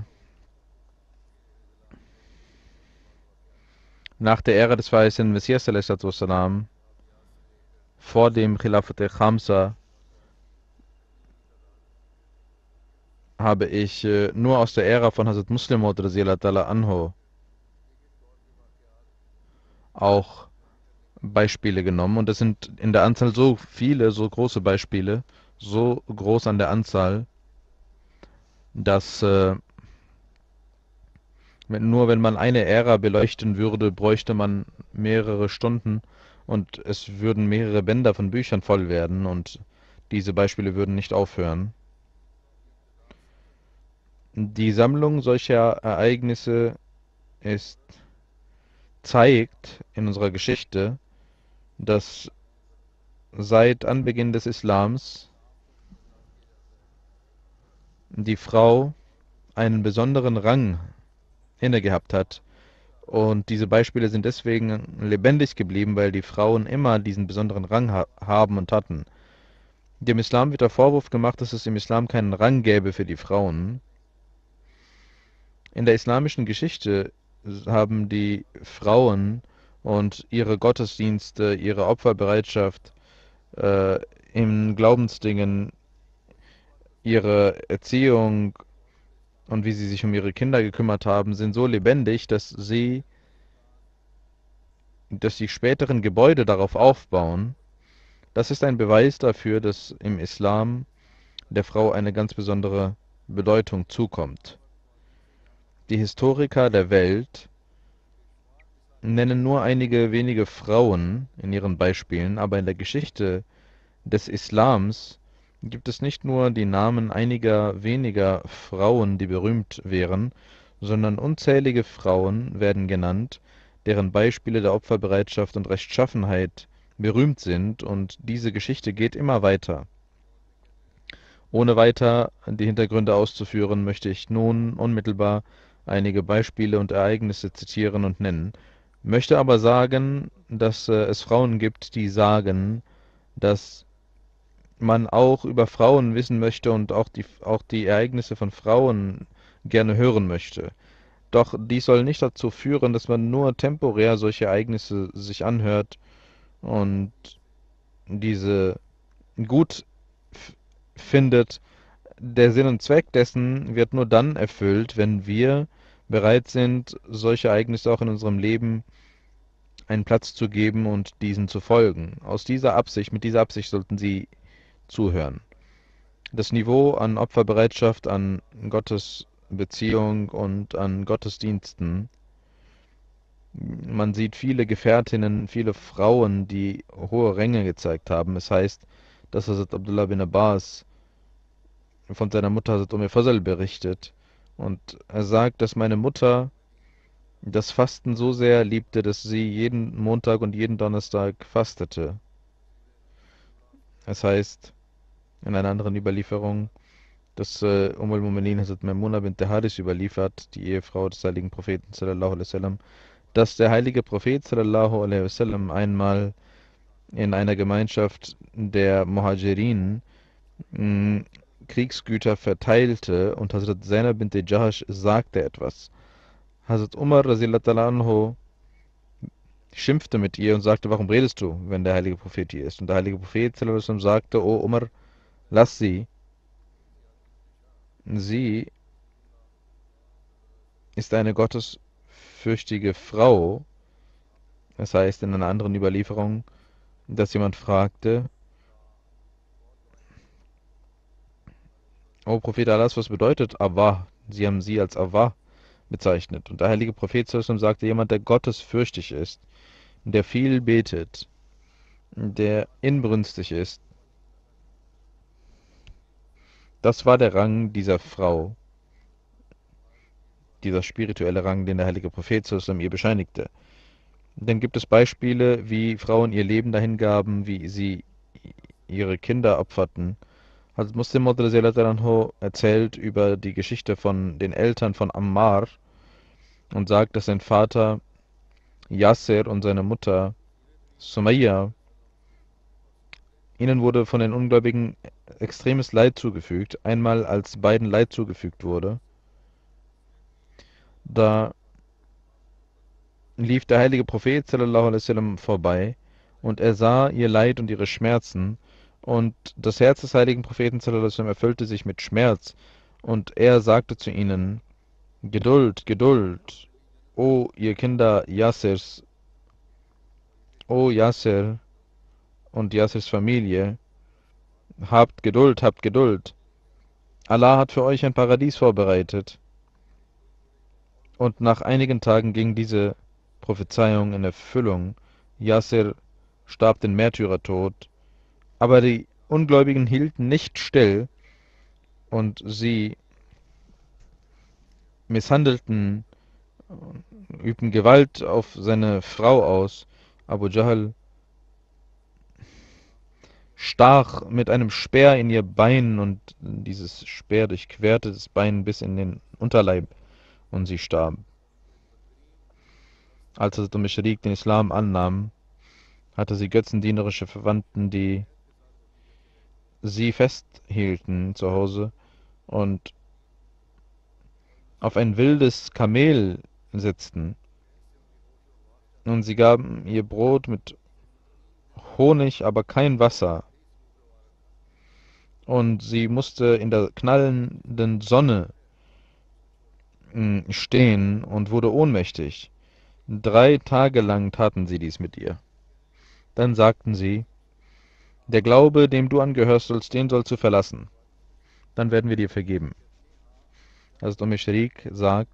Nach der Ära des verheißenen Messias sallallahu alaihi wasallam, vor dem Khilafat al-Khamsa, habe ich äh, nur aus der Ära von Hazrat Muslim Maud radhiyallahu anhu auch Beispiele genommen. Und das sind in der Anzahl so viele, so große Beispiele, so groß an der Anzahl, dass äh, wenn, nur wenn man eine Ära beleuchten würde, bräuchte man mehrere Stunden und es würden mehrere Bänder von Büchern voll werden und diese Beispiele würden nicht aufhören. Die Sammlung solcher Ereignisse ist, zeigt in unserer Geschichte, dass seit Anbeginn des Islams die Frau einen besonderen Rang inne gehabt hat. Und diese Beispiele sind deswegen lebendig geblieben, weil die Frauen immer diesen besonderen Rang ha haben und hatten. Dem Islam wird der Vorwurf gemacht, dass es im Islam keinen Rang gäbe für die Frauen. In der islamischen Geschichte haben die Frauen und ihre Gottesdienste, ihre Opferbereitschaft äh, in Glaubensdingen, ihre Erziehung und wie sie sich um ihre Kinder gekümmert haben, sind so lebendig, dass sie, dass die späteren Gebäude darauf aufbauen. Das ist ein Beweis dafür, dass im Islam der Frau eine ganz besondere Bedeutung zukommt. Die Historiker der Welt nennen nur einige wenige Frauen in ihren Beispielen, aber in der Geschichte des Islams gibt es nicht nur die Namen einiger weniger Frauen, die berühmt wären, sondern unzählige Frauen werden genannt, deren Beispiele der Opferbereitschaft und Rechtschaffenheit berühmt sind, und diese Geschichte geht immer weiter. Ohne weiter die Hintergründe auszuführen, möchte ich nun unmittelbar einige Beispiele und Ereignisse zitieren und nennen, möchte aber sagen, dass äh, es Frauen gibt, die sagen, dass man auch über Frauen wissen möchte und auch die, auch die Ereignisse von Frauen gerne hören möchte. Doch dies soll nicht dazu führen, dass man nur temporär solche Ereignisse sich anhört und diese gut findet. Der Sinn und Zweck dessen wird nur dann erfüllt, wenn wir bereit sind, solche Ereignisse auch in unserem Leben einen Platz zu geben und diesen zu folgen. Aus dieser Absicht, mit dieser Absicht sollten Sie zuhören. Das Niveau an Opferbereitschaft, an Gottesbeziehung und an Gottesdiensten. Man sieht viele Gefährtinnen, viele Frauen, die hohe Ränge gezeigt haben. Es heißt, dass Hazrat Abdullah bin Abbas von seiner Mutter Hazrat Umm Fazl berichtet. Und er sagt, dass meine Mutter das Fasten so sehr liebte, dass sie jeden Montag und jeden Donnerstag fastete. Es heißt in einer anderen Überlieferung, dass äh, Umm al-Mu'minin Hazrat Maimuna bint Haris überliefert, die Ehefrau des heiligen Propheten sallallahu alaihi wasallam, dass der heilige Prophet sallallahu alaihi wasallam einmal in einer Gemeinschaft der Muhajirin mh, Kriegsgüter verteilte und Hazrat Zainab bint Jahash sagte etwas. Hazrat Umar radhiyallahu anhu schimpfte mit ihr und sagte, warum redest du, wenn der heilige Prophet hier ist? Und der heilige Prophet sallallahu alaihi wasallam sagte, O Umar, lass sie. Sie ist eine gottesfürchtige Frau. Das heißt in einer anderen Überlieferung, dass jemand fragte, O Prophet Allahs, was bedeutet Allah? Sie haben sie als Allah bezeichnet. Und der heilige Prophet sallallahu alaihi wasallam sagte, jemand, der gottesfürchtig ist, der viel betet, der inbrünstig ist, das war der Rang dieser Frau, dieser spirituelle Rang, den der heilige Prophet sallallahu alaihi wasallam ihr bescheinigte. Dann gibt es Beispiele, wie Frauen ihr Leben dahin gaben, wie sie ihre Kinder opferten. Hazrat Muslim Maud radhiyallahu anhu erzählt über die Geschichte von den Eltern von Ammar und sagt, dass sein Vater Yasser und seine Mutter Sumayya, ihnen wurde von den Ungläubigen extremes Leid zugefügt. Einmal, als beiden Leid zugefügt wurde, da lief der heilige Prophet sallallahu alaihi wasallam vorbei und er sah ihr Leid und ihre Schmerzen und das Herz des heiligen Propheten sallallahu alaihi wasallam erfüllte sich mit Schmerz und er sagte zu ihnen, Geduld, Geduld, o ihr Kinder Yassirs, o Yasser und Yassirs Familie, habt Geduld, habt Geduld. Allah hat für euch ein Paradies vorbereitet. Und nach einigen Tagen ging diese Prophezeiung in Erfüllung. Yasser starb den Märtyrertod, aber die Ungläubigen hielten nicht still und sie misshandelten, übten Gewalt auf seine Frau aus. Abu Jahl stach mit einem Speer in ihr Bein und dieses Speer durchquerte das Bein bis in den Unterleib und sie starb. Als Hazrat Mishriq den Islam annahm, hatte sie götzendienerische Verwandten, die sie festhielten zu Hause und auf ein wildes Kamel setzten. Und sie gaben ihr Brot mit Honig, aber kein Wasser. Und sie musste in der knallenden Sonne stehen und wurde ohnmächtig. Drei Tage lang taten sie dies mit ihr. Dann sagten sie, der Glaube, dem du angehörst sollst, den sollst du verlassen. Dann werden wir dir vergeben. Also Mishriq sagt,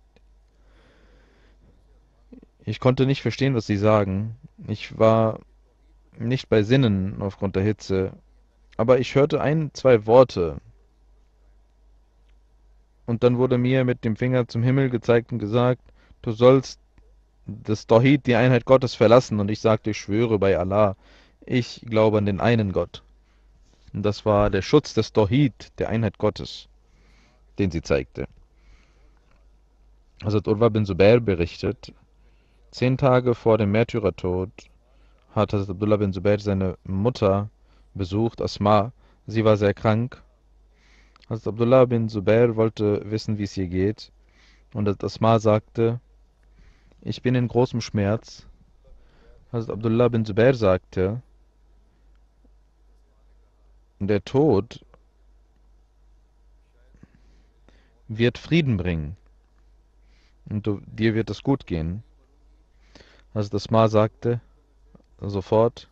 ich konnte nicht verstehen, was sie sagen. Ich war nicht bei Sinnen aufgrund der Hitze, aber ich hörte ein, zwei Worte. Und dann wurde mir mit dem Finger zum Himmel gezeigt und gesagt, du sollst das Tawhid, die Einheit Gottes, verlassen. Und ich sagte, ich schwöre bei Allah, ich glaube an den einen Gott. Und das war der Schutz des Tawhid, der Einheit Gottes, den sie zeigte. Hazrat Urwa bin Zubair berichtet, zehn Tage vor dem Märtyrertod hat Hazrat Abdullah bin Zubair seine Mutter besucht, Asma. Sie war sehr krank. Hazrat Abdullah bin Zubair wollte wissen, wie es ihr geht. Und Hazrat Asma sagte, ich bin in großem Schmerz. Hazrat Abdullah bin Zubair sagte, der Tod wird Frieden bringen. Und du, dir wird es gut gehen. Hazrat Asma sagte sofort,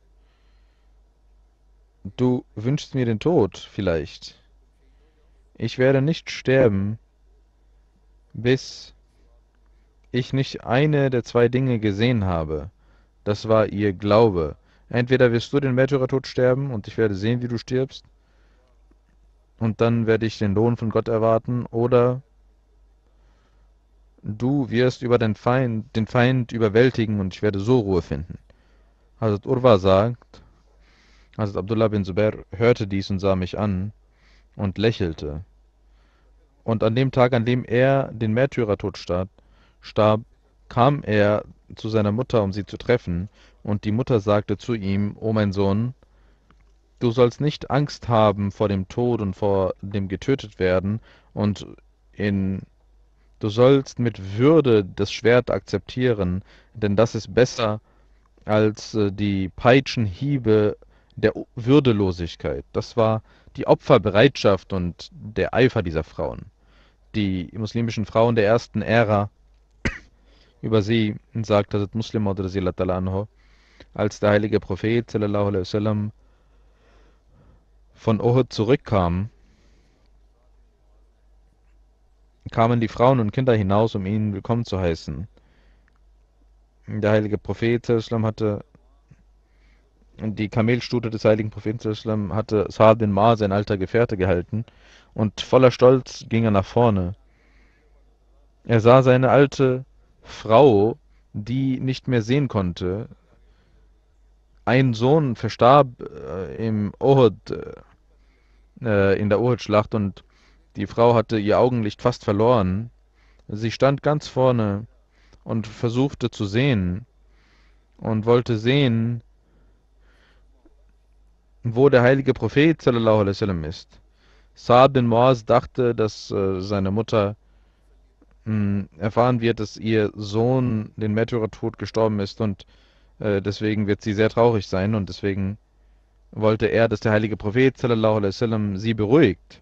du wünschst mir den Tod vielleicht. Ich werde nicht sterben, bis ich nicht eine der zwei Dinge gesehen habe. Das war ihr Glaube. Entweder wirst du den Märtyrertod sterben und ich werde sehen, wie du stirbst, und dann werde ich den Lohn von Gott erwarten, oder du wirst über den Feind, den Feind überwältigen und ich werde so Ruhe finden. Hazrat Urwa sagt, Hazrat Abdullah bin Zubair hörte dies und sah mich an und lächelte. Und an dem Tag, an dem er den Märtyrertod starb, starb, kam er zu seiner Mutter, um sie zu treffen, und die Mutter sagte zu ihm, O mein Sohn, du sollst nicht Angst haben vor dem Tod und vor dem getötet werden, und in, du sollst mit Würde das Schwert akzeptieren, denn das ist besser als äh, die Peitschenhiebe der O- Würdelosigkeit. Das war die Opferbereitschaft und der Eifer dieser Frauen. Die muslimischen Frauen der ersten Ära, über sie sagt Hazrat Muslim Maud radhiyallahu ta'ala anhu, als der heilige Prophet sallallahu alaihi wasallam von Uhud zurückkam, kamen die Frauen und Kinder hinaus, um ihn willkommen zu heißen. Der heilige Prophet sallallahu alaihi wasallam hatte die Kamelstute des heiligen Propheten sallallahu alaihi wasallam hatte Sa'd bin Mu'adh, sein alter Gefährte, gehalten, und voller Stolz ging er nach vorne. Er sah seine alte Frau, die nicht mehr sehen konnte. Ein Sohn verstarb äh, im Uhud, äh, in der Uhud-Schlacht, und die Frau hatte ihr Augenlicht fast verloren. Sie stand ganz vorne und versuchte zu sehen und wollte sehen, wo der heilige Prophet sallallahu alaihi wasallam ist. Sa'd bin Mu'adh dachte, dass äh, seine Mutter mh, erfahren wird, dass ihr Sohn den Märtyrertod gestorben ist, und äh, deswegen wird sie sehr traurig sein, und deswegen wollte er, dass der heilige Prophet sallallahu alaihi wasallam sie beruhigt.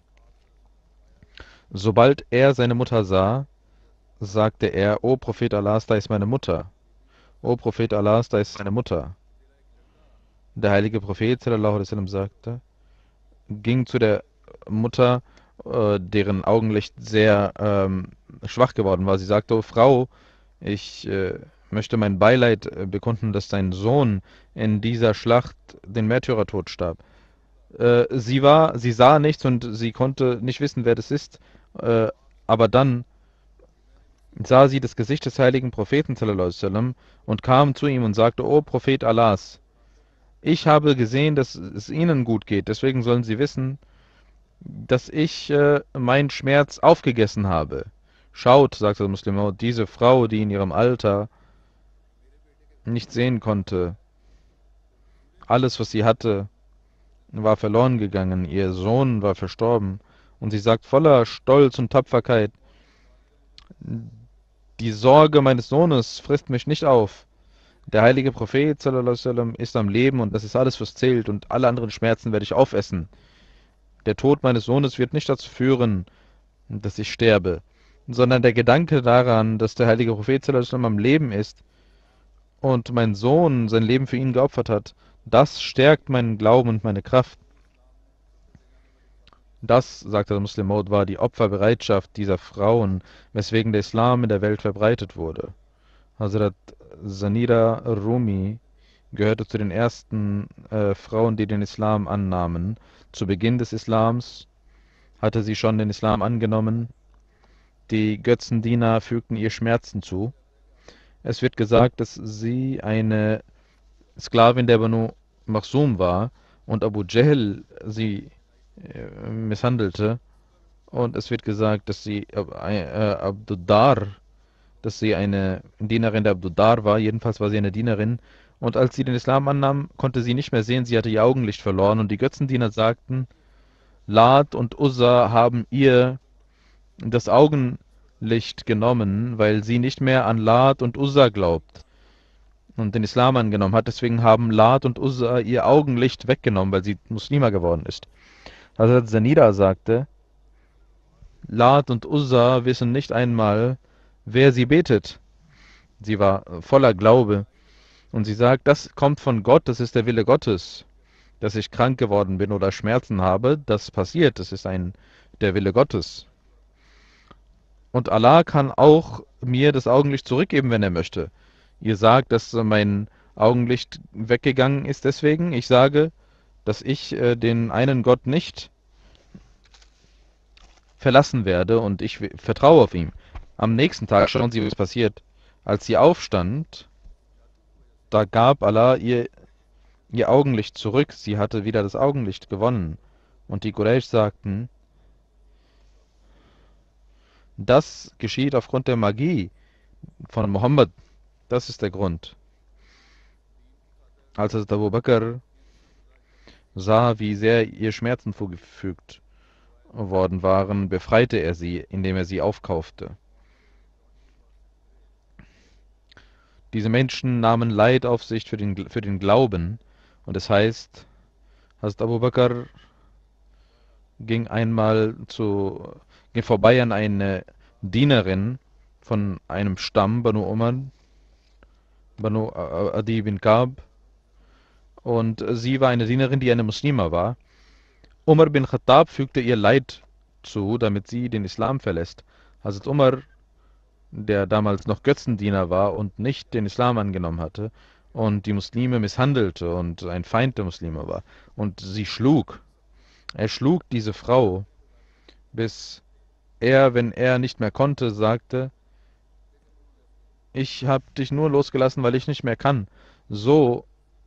Sobald er seine Mutter sah, sagte er: O Prophet Allahs, da ist meine Mutter. O Prophet Allahs, da ist meine Mutter. Der heilige Prophet sallallahu alaihi wasallam sagte, ging zu der Mutter, äh, deren Augenlicht sehr ähm, schwach geworden war. Sie sagte: O Frau, ich äh, möchte mein Beileid äh, bekunden, dass dein Sohn in dieser Schlacht den Märtyrertod starb. Äh, sie war, sie sah nichts und sie konnte nicht wissen, wer das ist, äh, aber dann sah sie das Gesicht des heiligen Propheten sallallahu alaihi wasallam und kam zu ihm und sagte: O Prophet Allahs, ich habe gesehen, dass es Ihnen gut geht, deswegen sollen Sie wissen, dass ich äh, meinen Schmerz aufgegessen habe. Schaut, sagte der Muslim, diese Frau, die in ihrem Alter nicht sehen konnte, alles, was sie hatte, war verloren gegangen, ihr Sohn war verstorben, und sie sagt voller Stolz und Tapferkeit: Die Sorge meines Sohnes frisst mich nicht auf. Der heilige Prophet sallallahu alaihi wasallam ist am Leben, und das ist alles, was zählt, und alle anderen Schmerzen werde ich aufessen. Der Tod meines Sohnes wird nicht dazu führen, dass ich sterbe, sondern der Gedanke daran, dass der heilige Prophet sallallahu alaihi wasallam am Leben ist und mein Sohn sein Leben für ihn geopfert hat, das stärkt meinen Glauben und meine Kraft. Das, sagte der Muslim Maud, war die Opferbereitschaft dieser Frauen, weswegen der Islam in der Welt verbreitet wurde. Hazrat Zanira Rumi gehörte zu den ersten äh, Frauen, die den Islam annahmen. Zu Beginn des Islams hatte sie schon den Islam angenommen. Die Götzendiener fügten ihr Schmerzen zu. Es wird gesagt, dass sie eine Sklavin der Banu Makhzum war und Abu Jahl sie äh, misshandelte. Und es wird gesagt, dass sie äh, äh, Abduddar, dass sie eine Dienerin der Abduddar war. Jedenfalls war sie eine Dienerin. Und als sie den Islam annahm, konnte sie nicht mehr sehen. Sie hatte ihr Augenlicht verloren. Und die Götzendiener sagten, Lat und Uzza haben ihr das Augenlicht genommen, weil sie nicht mehr an Lat und Uzza glaubt und den Islam angenommen hat. Deswegen haben Lat und Uzza ihr Augenlicht weggenommen, weil sie Muslima geworden ist. Hazrat Zanira sagte, Lat und Uzza wissen nicht einmal, wer sie betet. Sie war voller Glaube. Und sie sagt, das kommt von Gott, das ist der Wille Gottes. Dass ich krank geworden bin oder Schmerzen habe, das passiert, das ist ein, der Wille Gottes. Und Allah kann auch mir das Augenlicht zurückgeben, wenn er möchte. Ihr sagt, dass mein Augenlicht weggegangen ist deswegen. Ich sage, dass ich äh, den einen Gott nicht verlassen werde und ich vertraue auf ihn. Am nächsten Tag, schauen Sie, was passiert. Als sie aufstand, da gab Allah ihr, ihr Augenlicht zurück. Sie hatte wieder das Augenlicht gewonnen. Und die Quraysh sagten, das geschieht aufgrund der Magie von Mohammed. Das ist der Grund. Als es Abu Bakr sah, wie sehr ihr Schmerzen zugefügt worden waren, befreite er sie, indem er sie aufkaufte. Diese Menschen nahmen Leid auf sich für den, für den Glauben. Und es heißt, Hazrat Abu Bakr ging einmal zu, ging vorbei an eine Dienerin von einem Stamm, Banu Umar, Banu Adi bin Ka'b. Und sie war eine Dienerin, die eine Muslima war. Umar bin Khattab fügte ihr Leid zu, damit sie den Islam verlässt. Hazrat Umar, der damals noch Götzendiener war und nicht den Islam angenommen hatte und die Muslime misshandelte und ein Feind der Muslime war. Und sie schlug. Er schlug diese Frau, bis er, wenn er nicht mehr konnte, sagte, ich habe dich nur losgelassen, weil ich nicht mehr kann. So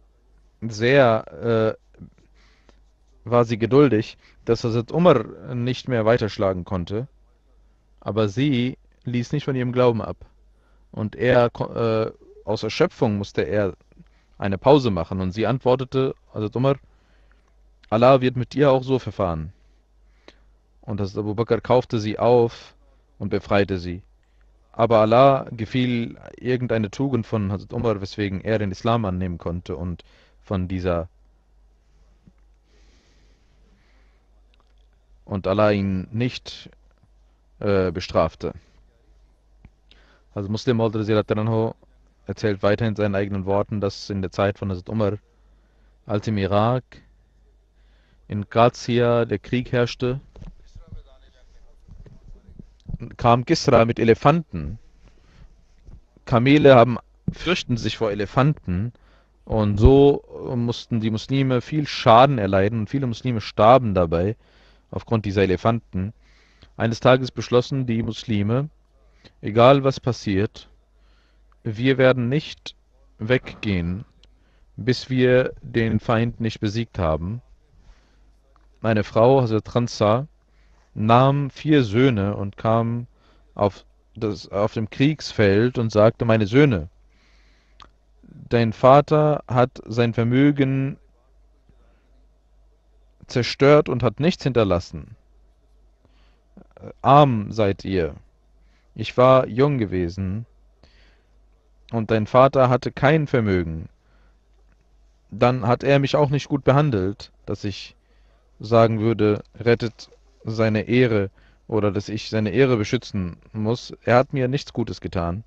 sehr äh, war sie geduldig, dass Hazrat Umar nicht mehr weiterschlagen konnte, aber sie ließ nicht von ihrem Glauben ab. Und er, äh, aus Erschöpfung musste er eine Pause machen und sie antwortete, Hazrat Umar, Allah wird mit dir auch so verfahren. Und Hazrat Abu Bakr kaufte sie auf und befreite sie. Aber Allah gefiel irgendeine Tugend von Hazrat Umar, weswegen er den Islam annehmen konnte und von dieser und Allah ihn nicht äh, bestrafte. Also Muslim Maud erzählt weiter in seinen eigenen Worten, dass in der Zeit von Hazrat Umar, als im Irak, in Qadsiya der Krieg herrschte, kam Kisra mit Elefanten. Kamele haben, fürchten sich vor Elefanten und so mussten die Muslime viel Schaden erleiden und viele Muslime starben dabei aufgrund dieser Elefanten. Eines Tages beschlossen die Muslime, egal was passiert, wir werden nicht weggehen, bis wir den Feind nicht besiegt haben. Meine Frau, Hazrat Khansa, nahm vier Söhne und kam auf, das, auf dem Kriegsfeld und sagte, meine Söhne, dein Vater hat sein Vermögen zerstört und hat nichts hinterlassen. Arm seid ihr. Ich war jung gewesen und dein Vater hatte kein Vermögen. Dann hat er mich auch nicht gut behandelt, dass ich sagen würde, rettet seine Ehre oder dass ich seine Ehre beschützen muss. Er hat mir nichts Gutes getan.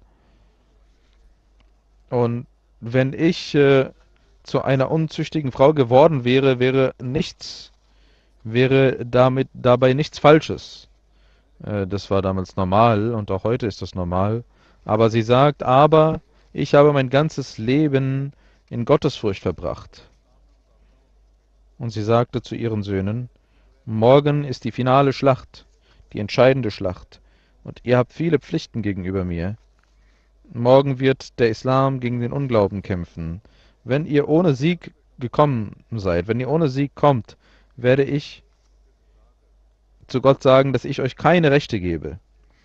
Und wenn ich äh, zu einer unzüchtigen Frau geworden wäre, wäre nichts, wäre damit dabei nichts Falsches. Äh, das war damals normal und auch heute ist das normal. Aber sie sagt, aber ich habe mein ganzes Leben in Gottesfurcht verbracht. Und sie sagte zu ihren Söhnen, morgen ist die finale Schlacht, die entscheidende Schlacht, und ihr habt viele Pflichten gegenüber mir. Morgen wird der Islam gegen den Unglauben kämpfen. Wenn ihr ohne Sieg gekommen seid, wenn ihr ohne Sieg kommt, werde ich zu Gott sagen, dass ich euch keine Rechte gebe.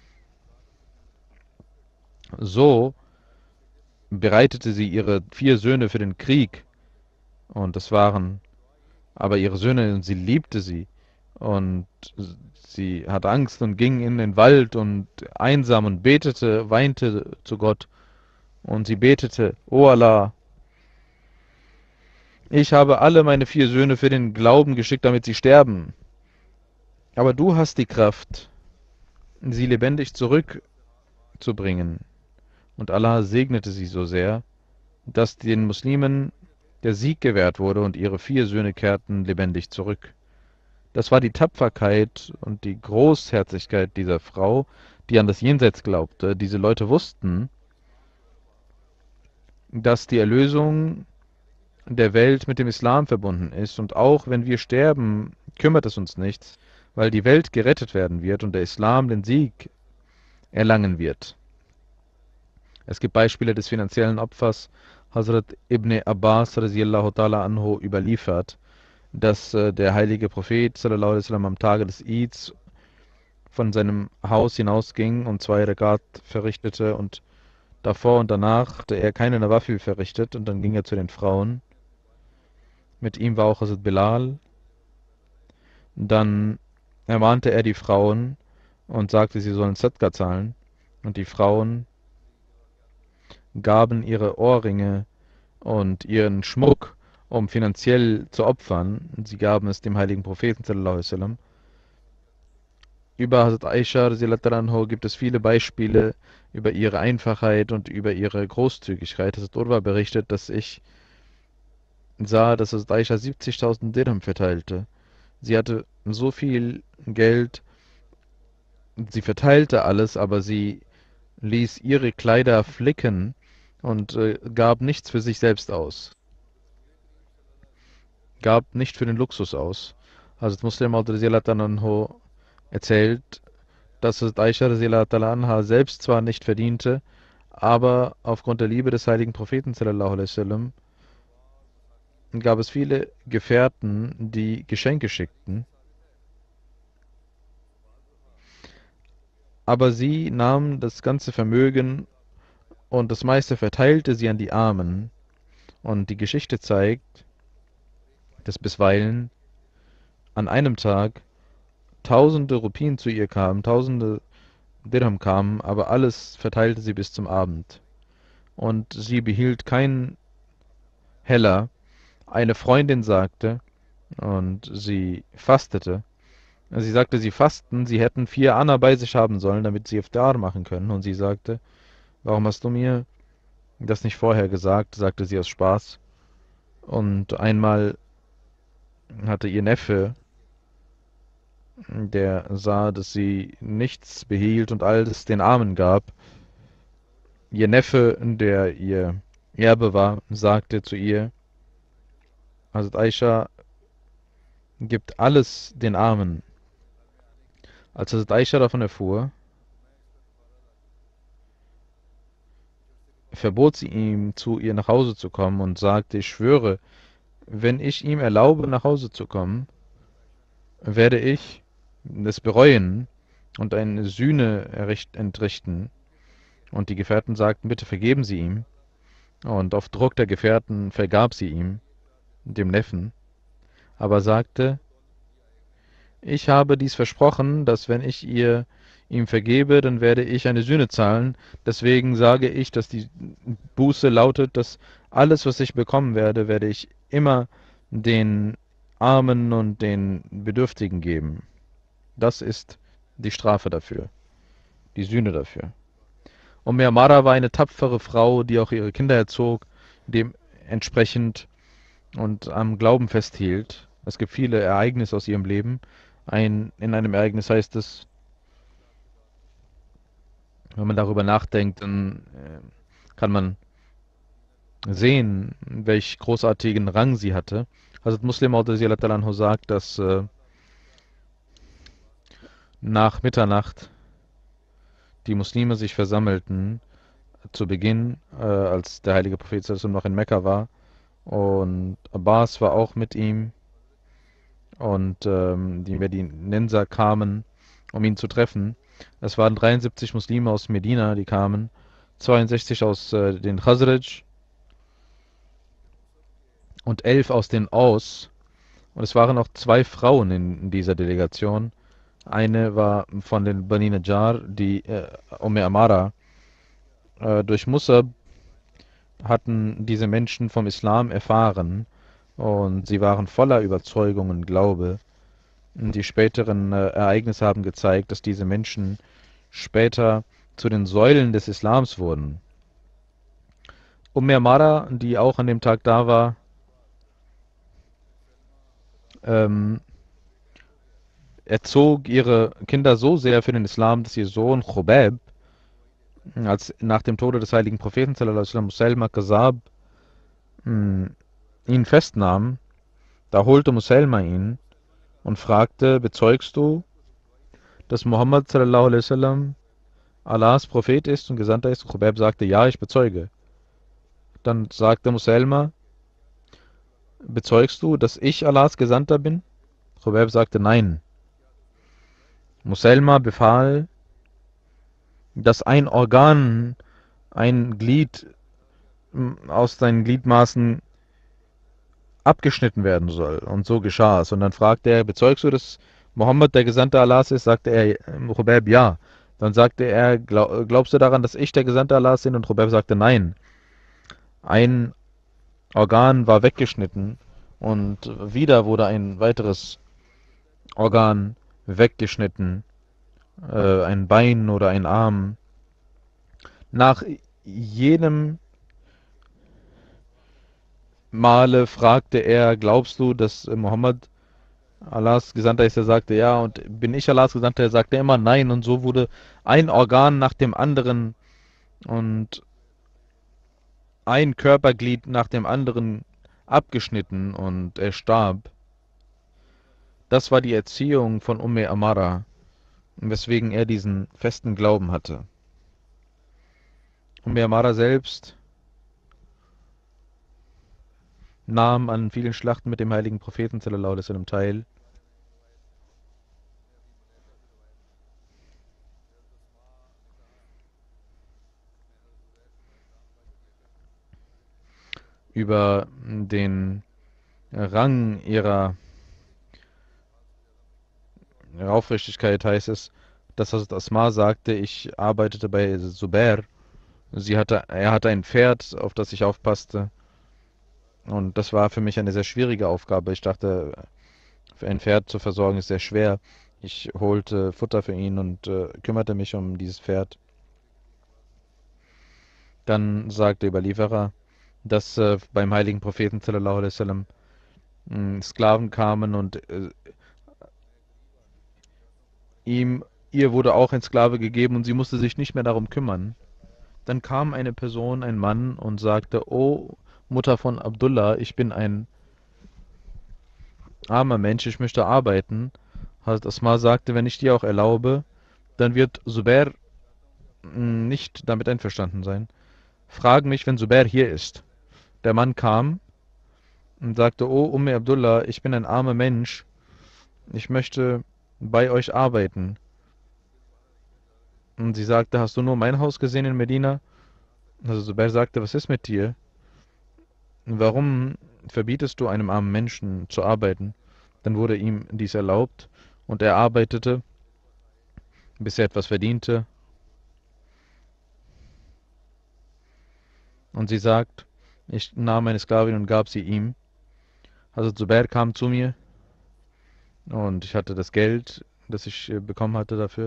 So bereitete sie ihre vier Söhne für den Krieg, und das waren aber ihre Söhne, und sie liebte sie, und sie hatte Angst und ging in den Wald und einsam und betete, weinte zu Gott, und sie betete, O Allah, ich habe alle meine vier Söhne für den Glauben geschickt, damit sie sterben, aber du hast die Kraft, sie lebendig zurückzubringen. Und Allah segnete sie so sehr, dass den Muslimen der Sieg gewährt wurde und ihre vier Söhne kehrten lebendig zurück. Das war die Tapferkeit und die Großherzigkeit dieser Frau, die an das Jenseits glaubte. Diese Leute wussten, dass die Erlösung der Welt mit dem Islam verbunden ist, und auch wenn wir sterben, kümmert es uns nichts, weil die Welt gerettet werden wird und der Islam den Sieg erlangen wird. Es gibt Beispiele des finanziellen Opfers. Hazrat Ibn Abbas radiallahu ta'ala anhu überliefert, dass äh, der heilige Prophet sallallahu alaihi wasallam am Tage des Eids von seinem Haus hinausging und zwei Rakat verrichtete, und davor und danach hatte er keine Nawafil verrichtet, und dann ging er zu den Frauen. Mit ihm war auch Hazrat Bilal. Dann ermahnte er die Frauen und sagte, sie sollen Sadqa zahlen, und die Frauen gaben ihre Ohrringe und ihren Schmuck, um finanziell zu opfern. Sie gaben es dem heiligen Propheten sallallahu alaihi wasallam. Über Hazrat Aisha radhiyallahu anha gibt es viele Beispiele über ihre Einfachheit und über ihre Großzügigkeit. Hazrat Urwa berichtet, dass ich sah, dass Hazrat Aisha siebzigtausend Dirham verteilte. Sie hatte so viel Geld, sie verteilte alles, aber sie ließ ihre Kleider flicken und äh, gab nichts für sich selbst aus. Gab nicht für den Luxus aus. Hazrat Muslim Maud radhiyallahu anhu erzählt, dass Hazrat Aisha radhiyallahu anha selbst zwar nicht verdiente, aber aufgrund der Liebe des heiligen Propheten sallallahu alaihi wasallam gab es viele Gefährten, die Geschenke schickten. Aber sie nahm das ganze Vermögen und das meiste verteilte sie an die Armen. Und die Geschichte zeigt, dass bisweilen an einem Tag tausende Rupien zu ihr kamen, tausende Dirham kamen, aber alles verteilte sie bis zum Abend. Und sie behielt keinen Heller. Eine Freundin sagte, und sie fastete, sie sagte, sie fasten, sie hätten vier Anna bei sich haben sollen, damit sie Iftar machen können. Und sie sagte, warum hast du mir das nicht vorher gesagt, sagte sie aus Spaß. Und einmal hatte ihr Neffe, der sah, dass sie nichts behielt und alles den Armen gab. Ihr Neffe, der ihr Erbe war, sagte zu ihr, Hazrat Aisha gibt alles den Armen. Als Hazrat Aisha davon erfuhr, verbot sie ihm, zu ihr nach Hause zu kommen und sagte, ich schwöre, wenn ich ihm erlaube, nach Hause zu kommen, werde ich es bereuen und eine Sühne entrichten. Und die Gefährten sagten, bitte vergeben Sie ihm. Und auf Druck der Gefährten vergab sie ihm, dem Neffen, aber sagte, ich habe dies versprochen, dass wenn ich ihr ihm vergebe, dann werde ich eine Sühne zahlen. Deswegen sage ich, dass die Buße lautet, dass alles, was ich bekommen werde, werde ich immer den Armen und den Bedürftigen geben. Das ist die Strafe dafür, die Sühne dafür. Und Amara war eine tapfere Frau, die auch ihre Kinder erzog, dementsprechend und am Glauben festhielt. Es gibt viele Ereignisse aus ihrem Leben. Ein, in einem Ereignis heißt es, wenn man darüber nachdenkt, dann äh, kann man sehen, welch großartigen Rang sie hatte. Hazrat Muslim Maud radhiyallahu anhu sagt, dass äh, nach Mitternacht die Muslime sich versammelten, zu Beginn, äh, als der heilige Prophet noch in Mekka war, und Abbas war auch mit ihm, und ähm, die Medinenser kamen, um ihn zu treffen. Es waren dreiundsiebzig Muslime aus Medina, die kamen, zweiundsechzig aus äh, den Khazraj und elf aus den Aus. Und es waren auch zwei Frauen in, in dieser Delegation. Eine war von den Bani Najjar, die äh, Umm Amara. Äh, durch Musab hatten diese Menschen vom Islam erfahren und sie waren voller Überzeugung und Glaube. Die späteren äh, Ereignisse haben gezeigt, dass diese Menschen später zu den Säulen des Islams wurden. Umm Amara, die auch an dem Tag da war, ähm, erzog ihre Kinder so sehr für den Islam, dass ihr Sohn Khubab, als nach dem Tode des heiligen Propheten sallallahu alaihi wasallam Musailma Kazab ihn festnahm. Da holte Musailma ihn und fragte, bezeugst du, dass Muhammad sallallahu alaihi wasallam Allahs Prophet ist und Gesandter ist? Khubab sagte, ja, ich bezeuge. Dann sagte Musailma, bezeugst du, dass ich Allahs Gesandter bin? Khubab sagte, nein. Musailma befahl, dass ein Organ, ein Glied aus seinen Gliedmaßen abgeschnitten werden soll. Und so geschah es. Und dann fragte er, bezeugst du, dass Mohammed der Gesandte Allahs ist? Sagte er, Khubab, ja. Dann sagte er, glaub, glaubst du daran, dass ich der Gesandte Allahs bin? Und Rubayb sagte, nein. Ein Organ war weggeschnitten und wieder wurde ein weiteres Organ weggeschnitten, äh, ein Bein oder ein Arm. Nach jedem Male fragte er, glaubst du, dass äh, Mohammed Allahs Gesandter ist? Er sagte ja. Und bin ich Allahs Gesandter? Er sagte immer nein. Und so wurde ein Organ nach dem anderen und ein Körperglied nach dem anderen abgeschnitten und er starb. Das war die Erziehung von Umme Amara, weswegen er diesen festen Glauben hatte. Umme Amara selbst nahm an vielen Schlachten mit dem heiligen Propheten sallallahu alaihi wasallam teil. Über den Rang ihrer Aufrichtigkeit heißt es, dass Hazrat Asma sagte, ich arbeitete bei Zubair. Sie hatte, er hatte ein Pferd, auf das ich aufpasste. Und das war für mich eine sehr schwierige Aufgabe. Ich dachte, für ein Pferd zu versorgen ist sehr schwer. Ich holte Futter für ihn und äh, kümmerte mich um dieses Pferd. Dann sagte der Überlieferer, dass äh, beim heiligen Propheten sallallahu alaihi wasallam mh, Sklaven kamen und äh, ihm, ihr wurde auch ein Sklave gegeben und sie musste sich nicht mehr darum kümmern. Dann kam eine Person, ein Mann, und sagte, O Mutter von Abdullah, ich bin ein armer Mensch, ich möchte arbeiten. Hazrat Asma sagte, wenn ich dir auch erlaube, dann wird Zubair mh, nicht damit einverstanden sein. Frag mich, wenn Zubair hier ist. Der Mann kam und sagte, O Umme Abdullah, ich bin ein armer Mensch, ich möchte bei euch arbeiten. Und sie sagte, hast du nur mein Haus gesehen in Medina? Also Zubair sagte, was ist mit dir? Warum verbietest du einem armen Menschen zu arbeiten? Dann wurde ihm dies erlaubt und er arbeitete, bis er etwas verdiente. Und sie sagt, ich nahm meine Sklavin und gab sie ihm. Also Zubair kam zu mir und ich hatte das Geld, das ich äh, bekommen hatte dafür.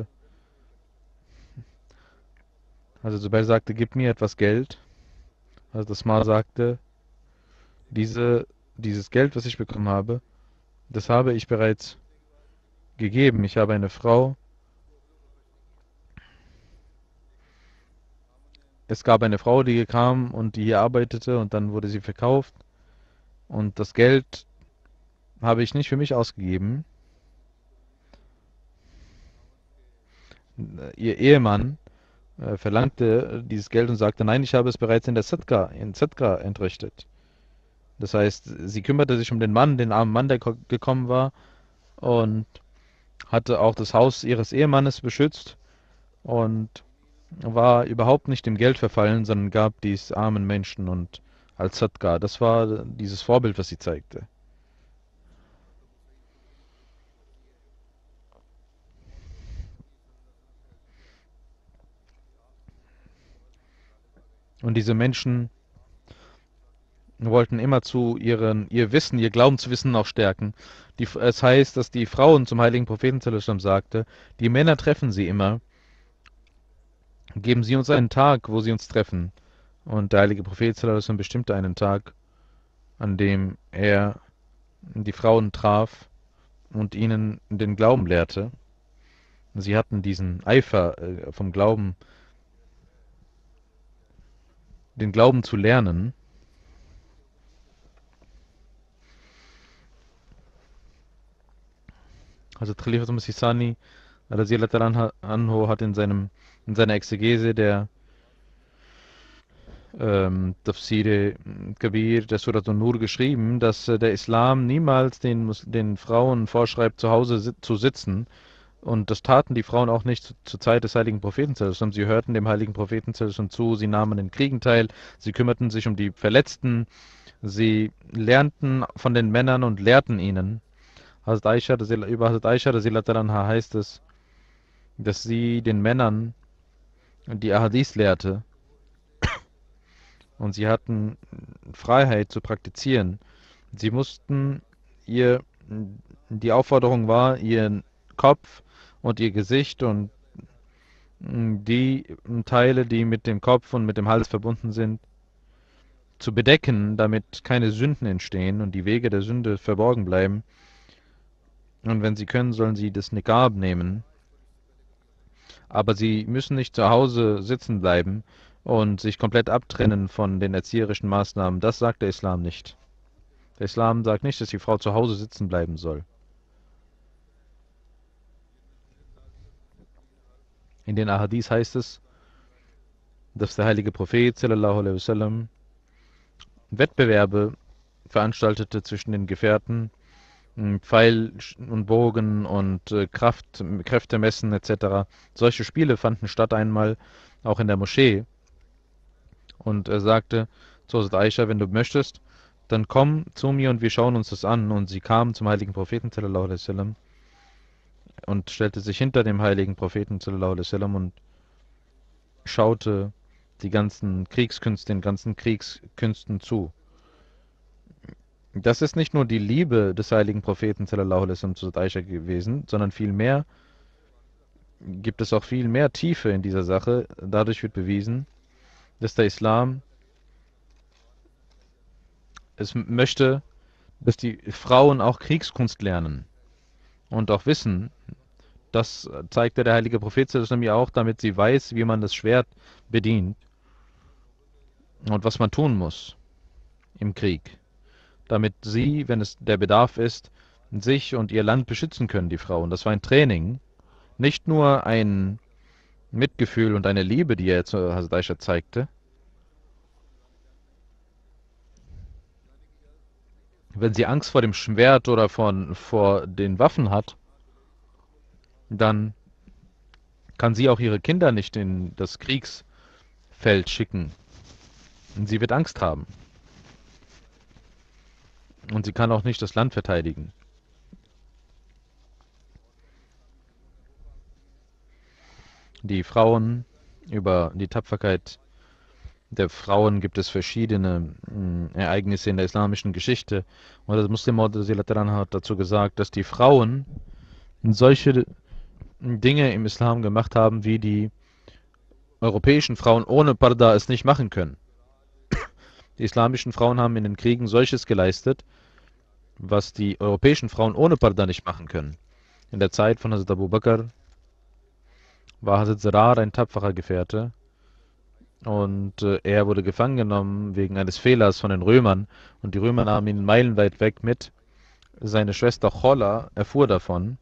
Also Zubair sagte, gib mir etwas Geld. Also Asma sagte, diese, dieses Geld, was ich bekommen habe, das habe ich bereits gegeben. Ich habe eine Frau. Es gab eine Frau, die hier kam und die hier arbeitete und dann wurde sie verkauft. Und das Geld habe ich nicht für mich ausgegeben. Ihr Ehemann äh, verlangte dieses Geld und sagte, nein, ich habe es bereits in der Sadqa, in Sadqa entrichtet. Das heißt, sie kümmerte sich um den Mann, den armen Mann, der ko- gekommen war und hatte auch das Haus ihres Ehemannes beschützt und war überhaupt nicht dem Geld verfallen, sondern gab dies armen Menschen und als Sadqa. Das war dieses Vorbild, was sie zeigte. Und diese Menschen wollten immerzu ihren, ihr Wissen, ihr Glaubenswissen auch stärken. Die, es heißt, dass die Frauen zum heiligen Propheten sallallahu alaihi wasallam sagte, die Männer treffen sie immer, geben sie uns einen Tag, wo sie uns treffen. Und der heilige Prophet sallallahu alaihi wasallam bestimmte einen Tag, an dem er die Frauen traf und ihnen den Glauben lehrte. Sie hatten diesen Eifer äh, vom Glauben, den Glauben zu lernen. Also Khalifat al-Sistani radhiyallahu anha- anhu hat in seinem in seiner Exegese der ähm, Tafsir Kabir der Surat an-Nur geschrieben, dass äh, der Islam niemals den, Mus- den Frauen vorschreibt, zu Hause si zu sitzen. Und das taten die Frauen auch nicht zu, zur Zeit des heiligen Propheten sallallahu alaihi wasallam. Sie hörten dem heiligen Propheten sallallahu alaihi wasallam zu, sie nahmen in Kriegen teil, sie kümmerten sich um die Verletzten, sie lernten von den Männern und lehrten ihnen. Hazrat Aisha, über Hazrat Aisha radhiyallahu anha heißt es, dass sie den Männern die Ahadith lehrte und sie hatten Freiheit zu praktizieren. Sie mussten ihr, die Aufforderung war, ihren Kopf und ihr Gesicht und die Teile, die mit dem Kopf und mit dem Hals verbunden sind, zu bedecken, damit keine Sünden entstehen und die Wege der Sünde verborgen bleiben. Und wenn sie können, sollen sie das Niqab nehmen. Aber sie müssen nicht zu Hause sitzen bleiben und sich komplett abtrennen von den erzieherischen Maßnahmen. Das sagt der Islam nicht. Der Islam sagt nicht, dass die Frau zu Hause sitzen bleiben soll. In den Ahadith heißt es, dass der heilige Prophet sallallahu alaihi wasallam Wettbewerbe veranstaltete zwischen den Gefährten, Pfeil und Bogen und äh, Kraft, Kräfte messen et cetera. Solche Spiele fanden statt einmal auch in der Moschee. Und er sagte zu Hazrat Aisha, wenn du möchtest, dann komm zu mir und wir schauen uns das an. Und sie kam zum heiligen Propheten sallallahu alaihi wasallam und stellte sich hinter dem heiligen Propheten sallallahu alaihi wasallam und schaute die ganzen Kriegskünste, den ganzen Kriegskünsten zu. Das ist nicht nur die Liebe des heiligen Propheten sallallahu alaihi wasallam zu Aisha gewesen, sondern vielmehr gibt es auch viel mehr Tiefe in dieser Sache. Dadurch wird bewiesen, dass der Islam es möchte, dass die Frauen auch Kriegskunst lernen und auch wissen. Das zeigte der heilige Prophet sallallahu alaihi wasallam ja auch, damit sie weiß, wie man das Schwert bedient und was man tun muss im Krieg, damit sie, wenn es der Bedarf ist, sich und ihr Land beschützen können, die Frauen. Das war ein Training, nicht nur ein Mitgefühl und eine Liebe, die er zu Hazrat Aisha zeigte. Wenn sie Angst vor dem Schwert oder von, vor den Waffen hat, dann kann sie auch ihre Kinder nicht in das Kriegsfeld schicken. Und sie wird Angst haben. Und sie kann auch nicht das Land verteidigen. Die Frauen, über die Tapferkeit der Frauen gibt es verschiedene mh, Ereignisse in der islamischen Geschichte. Und das Muslim Maud hat dazu gesagt, dass die Frauen solche Dinge im Islam gemacht haben, wie die europäischen Frauen ohne Parda es nicht machen können. Die islamischen Frauen haben in den Kriegen solches geleistet, was die europäischen Frauen ohne Parda nicht machen können. In der Zeit von Hazrat Abu Bakr war Hazrat Zarar ein tapferer Gefährte und äh, er wurde gefangen genommen wegen eines Fehlers von den Römern und die Römer nahmen ihn meilenweit weg mit. Seine Schwester Chola erfuhr davon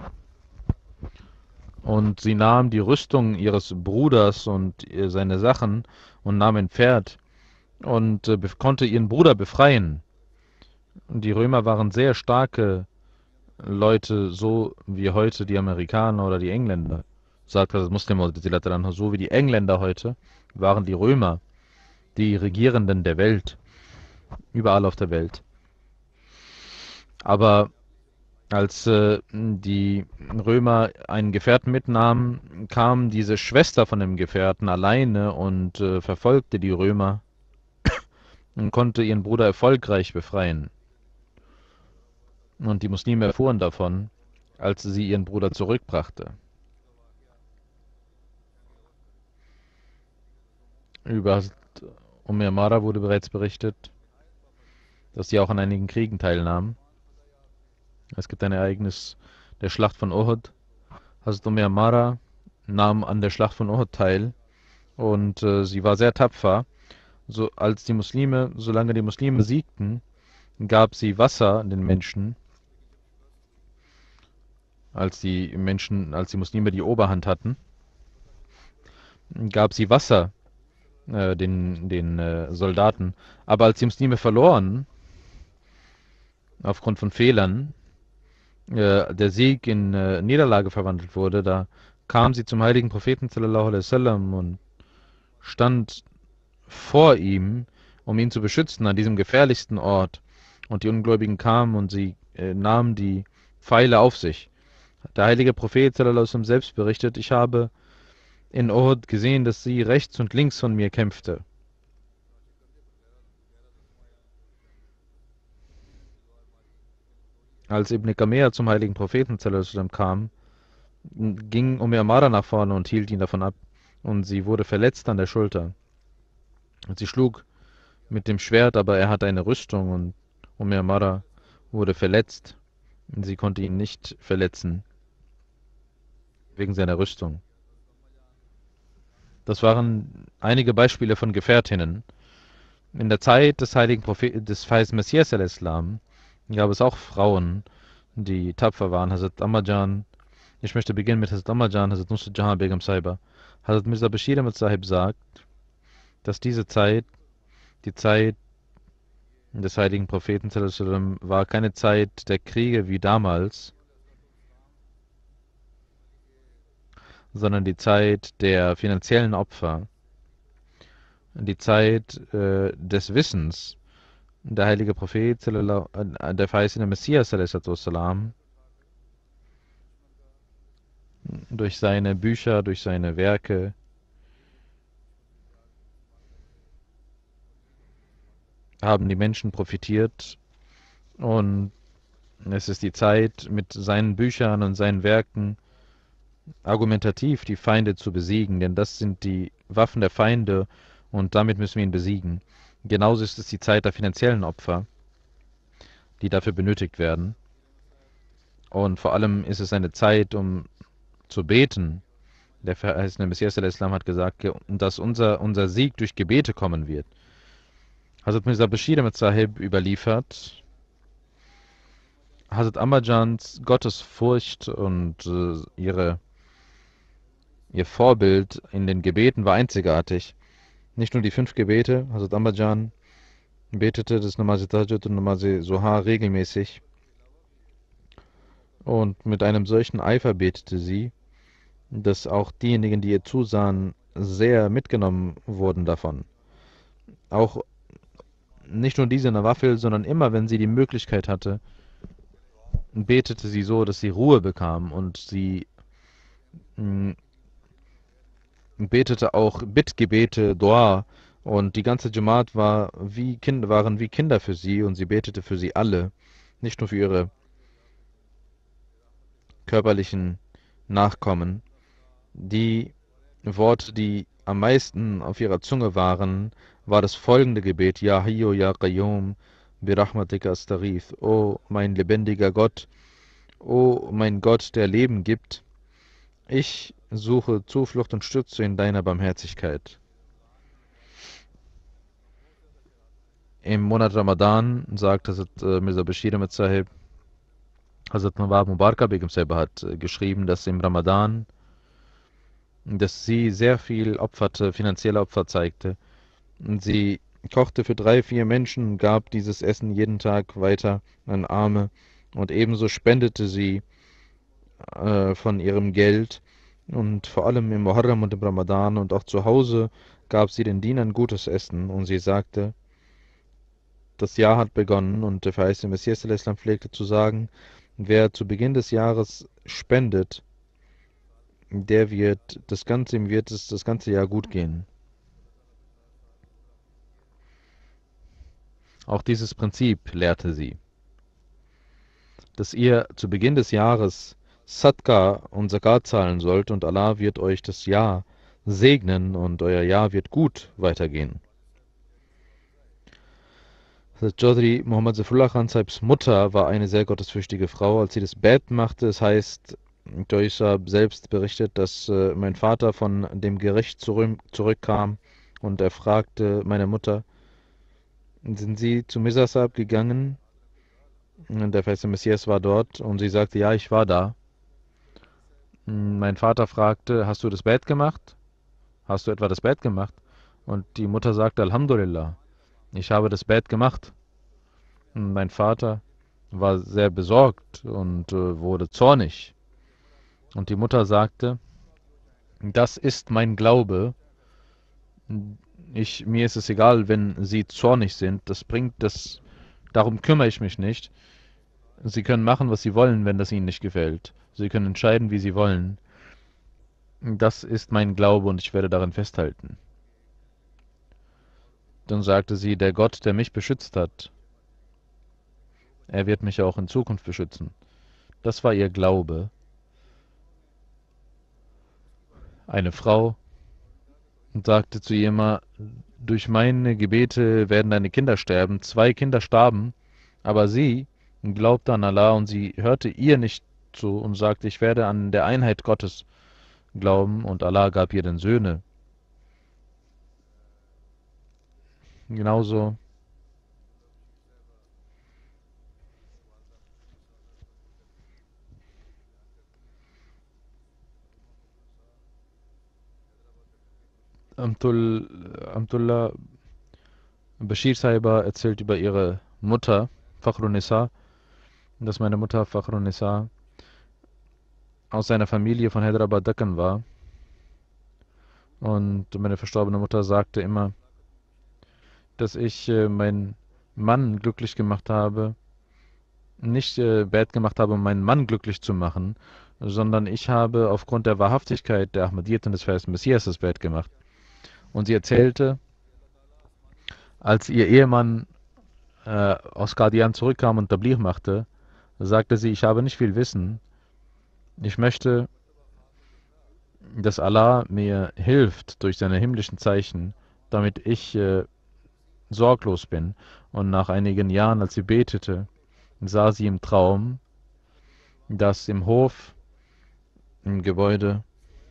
und sie nahm die Rüstung ihres Bruders und äh, seine Sachen und nahm ein Pferd und äh, konnte ihren Bruder befreien. Und die Römer waren sehr starke Leute, so wie heute die Amerikaner oder die Engländer. Sagt das Muslim, so wie die Engländer heute, waren die Römer die Regierenden der Welt, überall auf der Welt. Aber als äh, die Römer einen Gefährten mitnahmen, kam diese Schwester von dem Gefährten alleine und äh, verfolgte die Römer und konnte ihren Bruder erfolgreich befreien. Und die Muslime erfuhren davon, als sie ihren Bruder zurückbrachte. Über Umm Amara wurde bereits berichtet, dass sie auch an einigen Kriegen teilnahm. Es gibt ein Ereignis der Schlacht von Uhud. Hazrat Umm Amara nahm an der Schlacht von Uhud teil und äh, sie war sehr tapfer. So, als die Muslime, solange die Muslime siegten, gab sie Wasser den Menschen. Als die Menschen, als die Muslime die Oberhand hatten, gab sie Wasser äh, den, den äh, Soldaten. Aber als die Muslime verloren, aufgrund von Fehlern, äh, der Sieg in äh, Niederlage verwandelt wurde, da kam sie zum heiligen Propheten sallallahu alaihi wasallam und stand vor ihm, um ihn zu beschützen an diesem gefährlichsten Ort. Und die Ungläubigen kamen und sie äh, nahmen die Pfeile auf sich. Der heilige Prophet sallallahu alaihi wasallam selbst berichtet, ich habe in Uhud gesehen, dass sie rechts und links von mir kämpfte. Als Ibn Qamea zum heiligen Propheten sallallahu alaihi wasallam kam, ging Umm Amara nach vorne und hielt ihn davon ab. Und sie wurde verletzt an der Schulter. Und sie schlug mit dem Schwert, aber er hatte eine Rüstung und Umm Amara wurde verletzt. Und sie konnte ihn nicht verletzen, wegen seiner Rüstung. Das waren einige Beispiele von Gefährtinnen. In der Zeit des heiligen Propheten, des Weisen Messias al-Islam, gab es auch Frauen, die tapfer waren. Hazrat Ammajan, ich möchte beginnen mit Hazrat Ammajan, Hazrat Nusrat Jahan Begum Saiba. Hazrat Mirza Bashir Ahmad Sahib sagt, dass diese Zeit, die Zeit des heiligen Propheten sallallahu alaihi wasallam, war keine Zeit der Kriege wie damals, sondern die Zeit der finanziellen Opfer, die Zeit äh, des Wissens. Der heilige Prophet, äh, der verheißene Messias, sallam, durch seine Bücher, durch seine Werke, haben die Menschen profitiert, und es ist die Zeit, mit seinen Büchern und seinen Werken argumentativ die Feinde zu besiegen, denn das sind die Waffen der Feinde und damit müssen wir ihn besiegen. Genauso ist es die Zeit der finanziellen Opfer, die dafür benötigt werden. Und vor allem ist es eine Zeit, um zu beten. Der verheißene Messias al-Islam hat gesagt, dass unser, unser Sieg durch Gebete kommen wird. Hazrat Mirza Bashir Ahmad Sahib überliefert, Hazrat Ammajans Gottesfurcht und äh, ihre, ihr Vorbild in den Gebeten war einzigartig. Nicht nur die fünf Gebete, Hazrat Ammajan betete das Namaz Tahajjud und Namaz Zuhar regelmäßig. Und mit einem solchen Eifer betete sie, dass auch diejenigen, die ihr zusahen, sehr mitgenommen wurden davon. Auch nicht nur diese Nawafil, sondern immer, wenn sie die Möglichkeit hatte, betete sie so, dass sie Ruhe bekam, und sie mh, betete auch Bittgebete, Dua, und die ganze Jamaat war wie Kinder, waren wie Kinder für sie, und sie betete für sie alle, nicht nur für ihre körperlichen Nachkommen. Die Worte, die am meisten auf ihrer Zunge waren, war das folgende Gebet: Ya Hayyu Ya Qayyum bi Rahmatika Astaghith. O mein lebendiger Gott, o mein Gott, der Leben gibt, ich suche Zuflucht und Stütze in deiner Barmherzigkeit. Im Monat Ramadan, sagt Hazrat äh, Mirza Bashir Ahmad Sahib, Hazrat Nawab Mubaraka Begum Sahib hat äh, geschrieben, dass im Ramadan, dass sie sehr viel opferte, finanzielle Opfer zeigte. Und sie kochte für drei, vier Menschen, gab dieses Essen jeden Tag weiter an Arme, und ebenso spendete sie äh, von ihrem Geld, und vor allem im Muharram und im Ramadan und auch zu Hause gab sie den Dienern gutes Essen, und sie sagte, das Jahr hat begonnen, und der verheißene Messias al-Islam pflegte zu sagen, wer zu Beginn des Jahres spendet, der wird das ganze, ihm wird es das ganze Jahr gut gehen. Auch dieses Prinzip lehrte sie, dass ihr zu Beginn des Jahres Sadqa und Zakat zahlen sollt, und Allah wird euch das Jahr segnen und euer Jahr wird gut weitergehen. Chaudhry Muhammad Zafrullah Khan Sahibs Mutter war eine sehr gottesfürchtige Frau. Als sie das Bett machte, es heißt, Chaudhry Sahib selbst berichtet, dass äh, mein Vater von dem Gericht zurück, zurückkam, und er fragte meine Mutter, sind Sie zu Mirza Sahib gegangen? Und der verheißene Messias war dort, und sie sagte, ja, ich war da. Mein Vater fragte, hast du das Bett gemacht? Hast du etwa das Bett gemacht? Und die Mutter sagte, Alhamdulillah, ich habe das Bett gemacht. Und mein Vater war sehr besorgt und äh, wurde zornig. Und die Mutter sagte, das ist mein Glaube. Ich, mir ist es egal, wenn sie zornig sind. Das bringt das, darum kümmere ich mich nicht. Sie können machen, was Sie wollen, wenn das Ihnen nicht gefällt. Sie können entscheiden, wie Sie wollen. Das ist mein Glaube und ich werde daran festhalten. Dann sagte sie, der Gott, der mich beschützt hat, er wird mich auch in Zukunft beschützen. Das war ihr Glaube. Eine Frau sagte zu ihr immer, durch meine Gebete werden deine Kinder sterben. Zwei Kinder starben, aber sie glaubte an Allah und sie hörte ihr nicht zu und sagte, ich werde an der Einheit Gottes glauben und Allah gab ihr dann Söhne. Genauso Amtul, Amtullah Bashir Sahiba erzählt über ihre Mutter, Fakhrun Nisa, dass meine Mutter Fakhrun Nisa aus einer Familie von Hyderabad Deccan war. Und meine verstorbene Mutter sagte immer, dass ich äh, meinen Mann glücklich gemacht habe, nicht äh, Bett gemacht habe, um meinen Mann glücklich zu machen, sondern ich habe aufgrund der Wahrhaftigkeit der Ahmadiyyat des Versen Messias das Bett gemacht. Und sie erzählte, als ihr Ehemann äh, aus Qadian zurückkam und Tabligh machte, sagte sie, ich habe nicht viel Wissen. Ich möchte, dass Allah mir hilft durch seine himmlischen Zeichen, damit ich äh, sorglos bin. Und nach einigen Jahren, als sie betete, sah sie im Traum, dass im Hof, im Gebäude,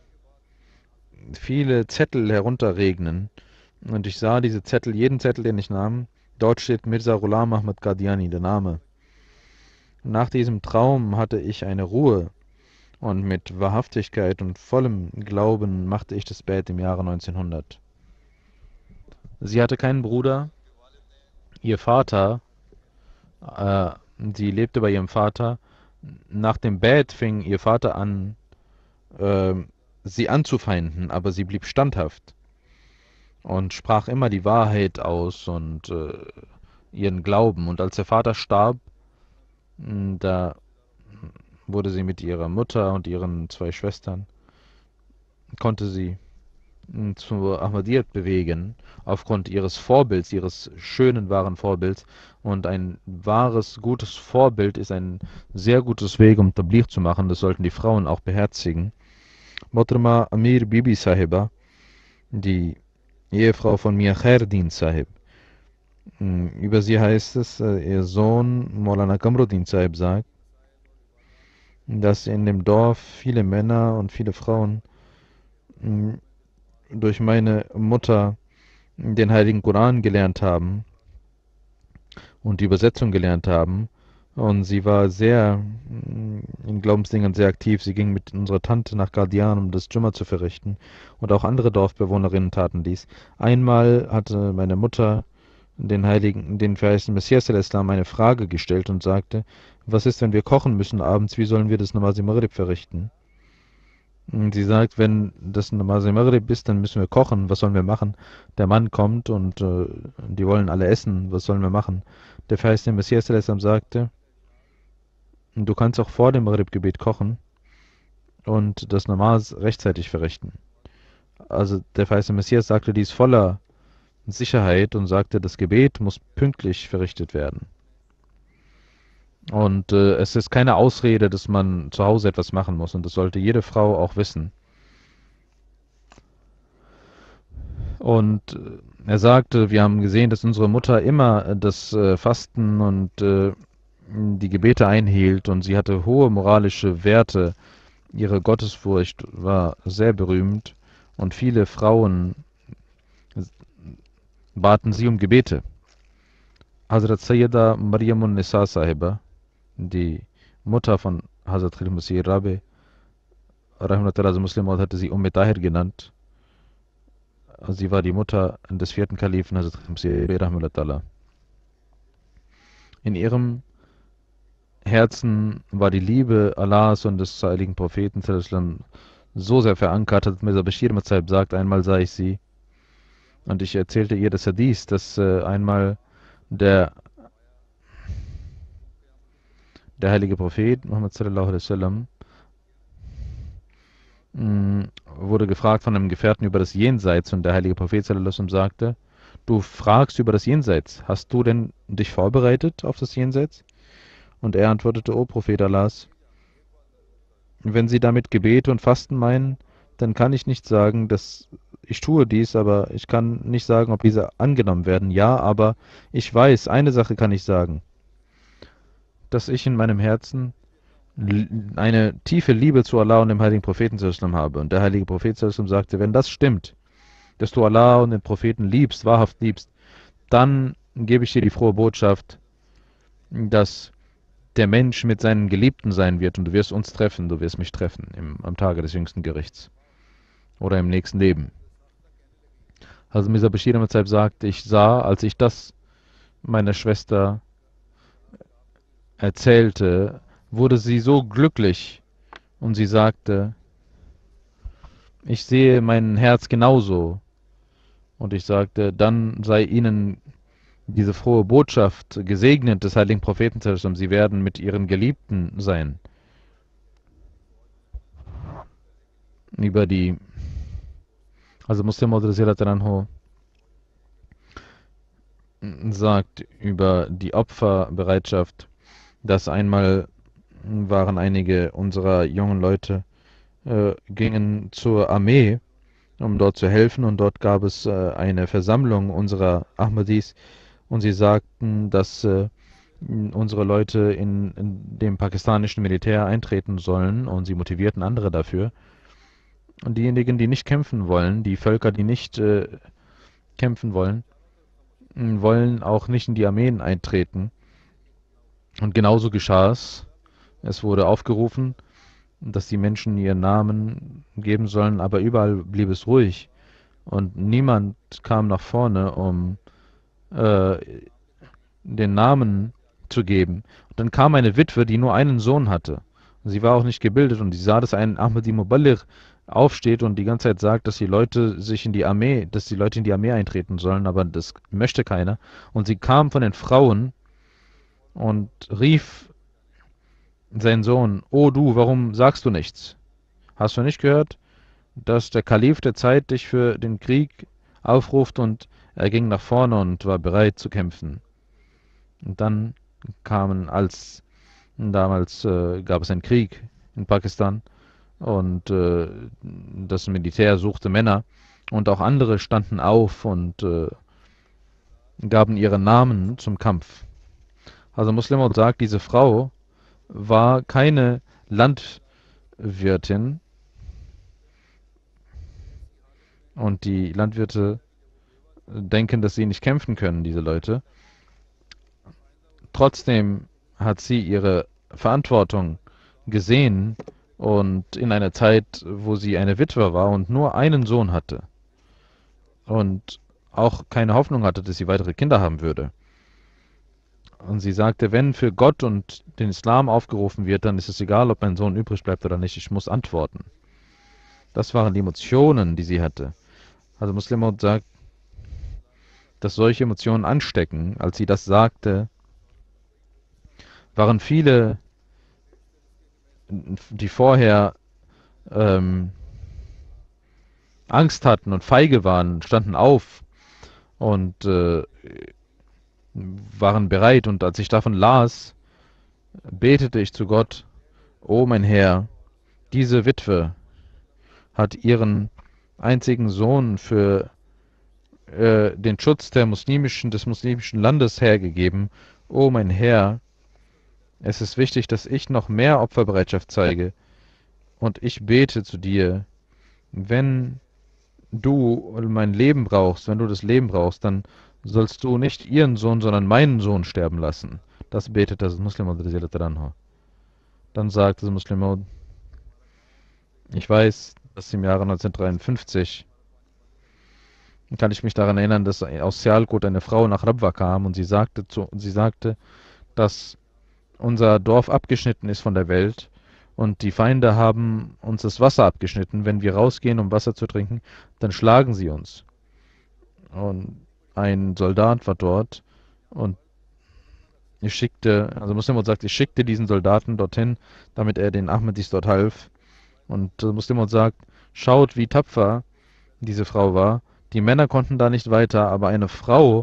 viele Zettel herunterregnen. Und ich sah diese Zettel, jeden Zettel, den ich nahm, dort steht Mirza Ghulam Ahmad Qadiani, der Name. Nach diesem Traum hatte ich eine Ruhe und mit Wahrhaftigkeit und vollem Glauben machte ich das Bett im Jahre neunzehnhundert. Sie hatte keinen Bruder. Ihr Vater, äh, sie lebte bei ihrem Vater. Nach dem Bett fing ihr Vater an, äh, sie anzufeinden, aber sie blieb standhaft und sprach immer die Wahrheit aus und äh, ihren Glauben. Und als der Vater starb, da wurde sie mit ihrer Mutter und ihren zwei Schwestern, konnte sie zu Ahmadiyyat bewegen, aufgrund ihres Vorbilds, ihres schönen, wahren Vorbilds. Und ein wahres, gutes Vorbild ist ein sehr gutes Weg, um Tabligh zu machen. Das sollten die Frauen auch beherzigen. Motrama Amir Bibi Sahiba, die Ehefrau von Mia Khairdin Sahib. Über sie heißt es, ihr Sohn Maulana Kamruddin Sahib sagt, dass in dem Dorf viele Männer und viele Frauen durch meine Mutter den Heiligen Koran gelernt haben und die Übersetzung gelernt haben. Und sie war sehr in Glaubensdingen sehr aktiv. Sie ging mit unserer Tante nach Qadian, um das Jumma zu verrichten. Und auch andere Dorfbewohnerinnen taten dies. Einmal hatte meine Mutter den Heiligen, den verheißten Messias al-Islam eine Frage gestellt und sagte, was ist, wenn wir kochen müssen abends, wie sollen wir das Namaz Maghrib verrichten? Und sie sagt, wenn das Namaz Maghrib ist, dann müssen wir kochen, was sollen wir machen? Der Mann kommt und äh, die wollen alle essen, was sollen wir machen? Der verheißte Messias al-Islam sagte, du kannst auch vor dem Maghrib-Gebet kochen und das Namaz rechtzeitig verrichten. Also der verheißte Messias sagte dies voller Sicherheit und sagte, das Gebet muss pünktlich verrichtet werden. Und äh, es ist keine Ausrede, dass man zu Hause etwas machen muss. Und das sollte jede Frau auch wissen. Und äh, er sagte, wir haben gesehen, dass unsere Mutter immer das äh, Fasten und äh, die Gebete einhielt. Und sie hatte hohe moralische Werte. Ihre Gottesfurcht war sehr berühmt. Und viele Frauen baten sie um Gebete. Hazrat Sayyida Maryamun Nisa Sahiba, die Mutter von Hazrat Khalil Masih Rabi, Rahmatullah Muslim, hatte sie Umm Tahir genannt. Sie war die Mutter des vierten Kalifen Hazrat Khalil Masih Rabi, Rahmatullah. In ihrem Herzen war die Liebe Allahs und des heiligen Propheten so sehr verankert, dass Mirza Bashir Matzahib sagt, einmal sah ich sie und ich erzählte ihr das Hadith, dass äh, einmal der Der heilige Prophet Muhammad sallallahu alaihi wasallam mh, wurde gefragt von einem Gefährten über das Jenseits und der heilige Prophet sallallahu alaihi wasallam sagte, du fragst über das Jenseits, hast du denn dich vorbereitet auf das Jenseits? Und er antwortete, O Prophet Allahs, wenn Sie damit Gebete und Fasten meinen, dann kann ich nicht sagen, dass ich tue dies, aber ich kann nicht sagen, ob diese angenommen werden. Ja, aber ich weiß, eine Sache kann ich sagen, dass ich in meinem Herzen l- eine tiefe Liebe zu Allah und dem heiligen Propheten sallallahu alaihi wasallam habe. Und der heilige Prophet sallallahu alaihi wasallam sagte, wenn das stimmt, dass du Allah und den Propheten liebst, wahrhaft liebst, dann gebe ich dir die frohe Botschaft, dass der Mensch mit seinen Geliebten sein wird und du wirst uns treffen, du wirst mich treffen im, am Tage des jüngsten Gerichts oder im nächsten Leben. Also Mirza Bashir Ahmad Sahib sagt, ich sah, als ich das meiner Schwester erzählte, wurde sie so glücklich und sie sagte, ich sehe mein Herz genauso. Und ich sagte, dann sei ihnen diese frohe Botschaft gesegnet des heiligen Propheten, sie werden mit ihren Geliebten sein. Über die, also Muslim Maud anhu sagt über die Opferbereitschaft, dass einmal waren einige unserer jungen Leute, äh, gingen zur Armee, um dort zu helfen und dort gab es äh, eine Versammlung unserer Ahmadis und sie sagten, dass äh, unsere Leute in, in dem pakistanischen Militär eintreten sollen und sie motivierten andere dafür. Und diejenigen, die nicht kämpfen wollen, die Völker, die nicht äh, kämpfen wollen, m, wollen auch nicht in die Armeen eintreten. Und genauso geschah es. Es wurde aufgerufen, dass die Menschen ihren Namen geben sollen, aber überall blieb es ruhig. Und niemand kam nach vorne, um äh, den Namen zu geben. Und dann kam eine Witwe, die nur einen Sohn hatte. Sie war auch nicht gebildet und sie sah, dass ein Ahmadi Muballigh aufsteht und die ganze Zeit sagt, dass die Leute sich in die Armee, dass die Leute in die Armee eintreten sollen, aber das möchte keiner. Und sie kam von den Frauen und rief seinen Sohn, oh du, warum sagst du nichts? Hast du nicht gehört, dass der Kalif der Zeit dich für den Krieg aufruft? Und er ging nach vorne und war bereit zu kämpfen. Und dann kamen, als damals äh, gab es einen Krieg in Pakistan und äh, das Militär suchte Männer und auch andere standen auf und äh, gaben ihre Namen zum Kampf. Also Muslim sagt, diese Frau war keine Landwirtin und die Landwirte denken, dass sie nicht kämpfen können, diese Leute. Trotzdem hat sie ihre Verantwortung gesehen und in einer Zeit, wo sie eine Witwe war und nur einen Sohn hatte und auch keine Hoffnung hatte, dass sie weitere Kinder haben würde. Und sie sagte, wenn für Gott und den Islam aufgerufen wird, dann ist es egal, ob mein Sohn übrig bleibt oder nicht, ich muss antworten. Das waren die Emotionen, die sie hatte. Also Muslim Maud sagt, dass solche Emotionen anstecken. Als sie das sagte, waren viele, die vorher ähm, Angst hatten und feige waren, standen auf und äh, waren bereit. Und als ich davon las, betete ich zu Gott, O mein Herr, diese Witwe hat ihren einzigen Sohn für äh, den Schutz der muslimischen, des muslimischen Landes hergegeben. O mein Herr, es ist wichtig, dass ich noch mehr Opferbereitschaft zeige. Und ich bete zu dir, wenn du mein Leben brauchst, wenn du das Leben brauchst, dann sollst du nicht ihren Sohn, sondern meinen Sohn sterben lassen. Das betet das Muslim Maud. Dann sagt das Muslim Maud, ich weiß, dass im Jahre neunzehnhundertdreiundfünfzig kann ich mich daran erinnern, dass aus Sialkot eine Frau nach Rabwa kam und sie sagte, zu, sie sagte, dass unser Dorf abgeschnitten ist von der Welt und die Feinde haben uns das Wasser abgeschnitten. Wenn wir rausgehen, um Wasser zu trinken, dann schlagen sie uns. Und ein Soldat war dort und ich schickte, also Muslim sagt, ich schickte diesen Soldaten dorthin, damit er den Ahmadis dort half. Und äh, Muslim sagt, schaut, wie tapfer diese Frau war. Die Männer konnten da nicht weiter, aber eine Frau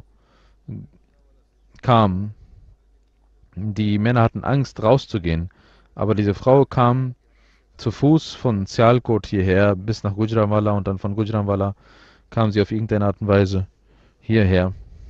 kam. Die Männer hatten Angst, rauszugehen. Aber diese Frau kam zu Fuß von Sialkot hierher bis nach Gujranwala und dann von Gujranwala kam sie auf irgendeine Art und Weise hierher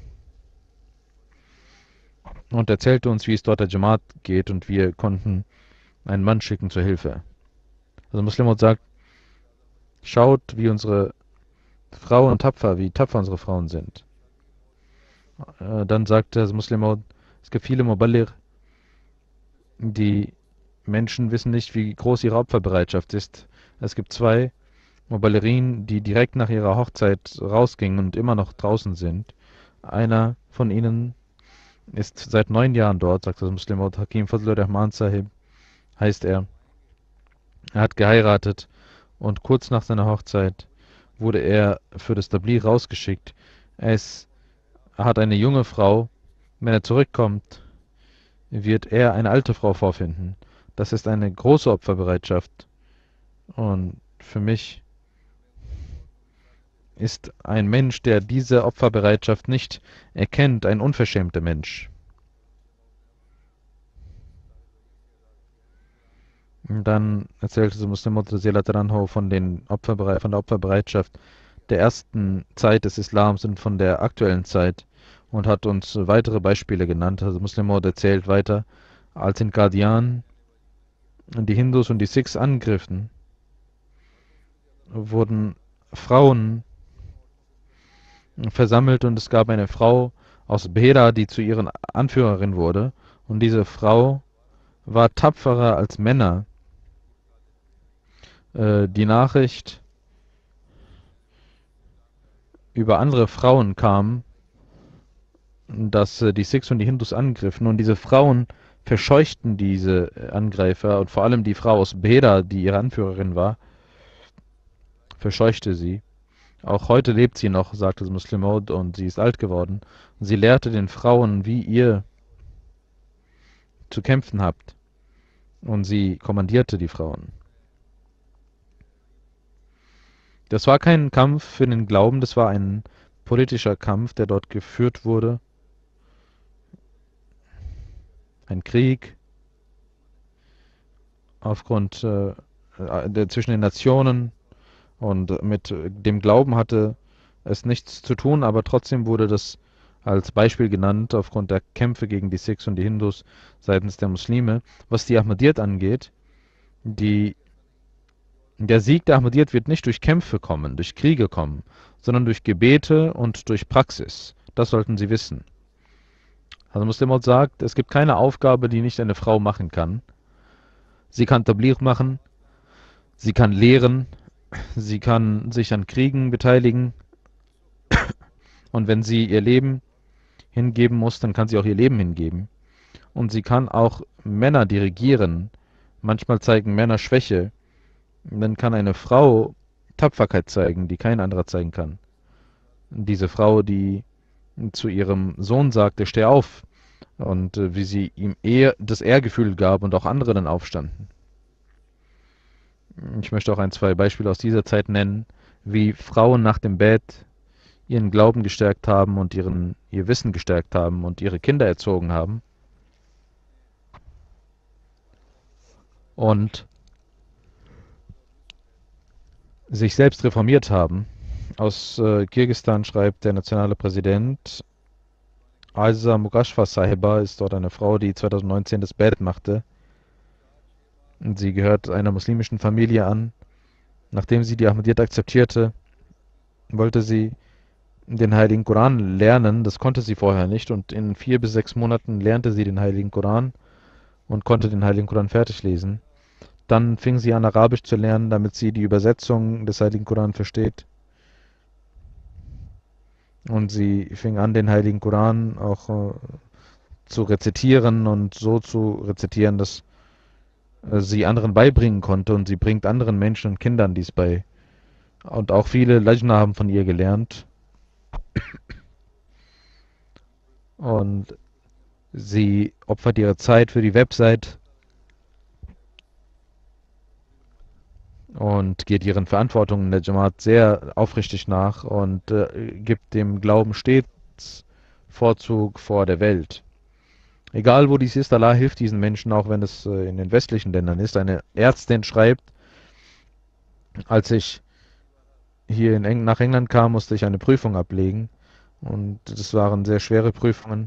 und erzählte uns, wie es dort der Jamaat geht, und wir konnten einen Mann schicken zur Hilfe. Also Muslim sagt, schaut, wie unsere Frauen tapfer, wie tapfer unsere Frauen sind. Äh, dann sagte das Muslim, es gibt viele Muballigh, die Menschen wissen nicht, wie groß ihre Opferbereitschaft ist. Es gibt zwei Muballighin, die direkt nach ihrer Hochzeit rausgingen und immer noch draußen sind. Einer von ihnen ist seit neun Jahren dort, sagt das Muslim, Hakim Fazlur Rahman Sahib heißt er. Er hat geheiratet und kurz nach seiner Hochzeit wurde er für das Tabligh rausgeschickt. Er, ist, er hat eine junge Frau. Wenn er zurückkommt, wird er eine alte Frau vorfinden. Das ist eine große Opferbereitschaft. Und für mich ist ein Mensch, der diese Opferbereitschaft nicht erkennt, ein unverschämter Mensch. Und dann erzählte so Muslim Mutazila von, den Opferbere von der Opferbereitschaft der ersten Zeit des Islams und von der aktuellen Zeit und hat uns weitere Beispiele genannt. Also Muslim Maud erzählt weiter, als in Qadian die Hindus und die Sikhs angriffen, wurden Frauen versammelt und es gab eine Frau aus Bheda, die zu ihren Anführerin wurde, und diese Frau war tapferer als Männer. Äh, die Nachricht über andere Frauen kam, dass äh, die Sikhs und die Hindus angriffen, und diese Frauen verscheuchten diese äh, Angreifer, und vor allem die Frau aus Bheda, die ihre Anführerin war, verscheuchte sie. Auch heute lebt sie noch, sagte das Muslim Maud, und sie ist alt geworden. Sie lehrte den Frauen, wie ihr zu kämpfen habt, und sie kommandierte die Frauen. Das war kein Kampf für den Glauben, das war ein politischer Kampf, der dort geführt wurde. Ein Krieg aufgrund äh, der, zwischen den Nationen, und mit dem Glauben hatte es nichts zu tun, aber trotzdem wurde das als Beispiel genannt aufgrund der Kämpfe gegen die Sikhs und die Hindus seitens der Muslime. Was die Ahmadiyyat angeht, die, der Sieg der Ahmadiyyat wird nicht durch Kämpfe kommen, durch Kriege kommen, sondern durch Gebete und durch Praxis. Das sollten Sie wissen. Also Muslim Maud sagt, es gibt keine Aufgabe, die nicht eine Frau machen kann. Sie kann Tabligh machen, sie kann lehren, sie kann sich an Kriegen beteiligen, und wenn sie ihr Leben hingeben muss, dann kann sie auch ihr Leben hingeben. Und sie kann auch Männer dirigieren. Manchmal zeigen Männer Schwäche. Dann kann eine Frau Tapferkeit zeigen, die kein anderer zeigen kann. Diese Frau, die zu ihrem Sohn sagte, steh auf, und äh, wie sie ihm eher das Ehrgefühl gab und auch andere dann aufstanden. Ich möchte auch ein, zwei Beispiele aus dieser Zeit nennen, wie Frauen nach dem Bett ihren Glauben gestärkt haben und ihren, ihr Wissen gestärkt haben und ihre Kinder erzogen haben. Und sich selbst reformiert haben. Aus äh, Kirgisistan schreibt der nationale Präsident, Aziza Mugashfa Sahiba ist dort eine Frau, die zweitausendneunzehn das Bett machte. Sie gehört einer muslimischen Familie an. Nachdem sie die Ahmadiyyat akzeptierte, wollte sie den Heiligen Koran lernen. Das konnte sie vorher nicht, und in vier bis sechs Monaten lernte sie den Heiligen Koran und konnte den Heiligen Koran fertig lesen. Dann fing sie an, Arabisch zu lernen, damit sie die Übersetzung des Heiligen Koran versteht. Und sie fing an, den Heiligen Koran auch äh, zu rezitieren und so zu rezitieren, dass äh, sie anderen beibringen konnte, und sie bringt anderen Menschen und Kindern dies bei. Und auch viele Lajna haben von ihr gelernt. Und Sie opfert ihre Zeit für die Website und geht ihren Verantwortungen in der Jamaat sehr aufrichtig nach und äh, gibt dem Glauben stets Vorzug vor der Welt. Egal wo dies ist, Allah hilft diesen Menschen, auch wenn es äh, in den westlichen Ländern ist. Eine Ärztin schreibt, als ich hier in Eng nach England kam, musste ich eine Prüfung ablegen. Und das waren sehr schwere Prüfungen.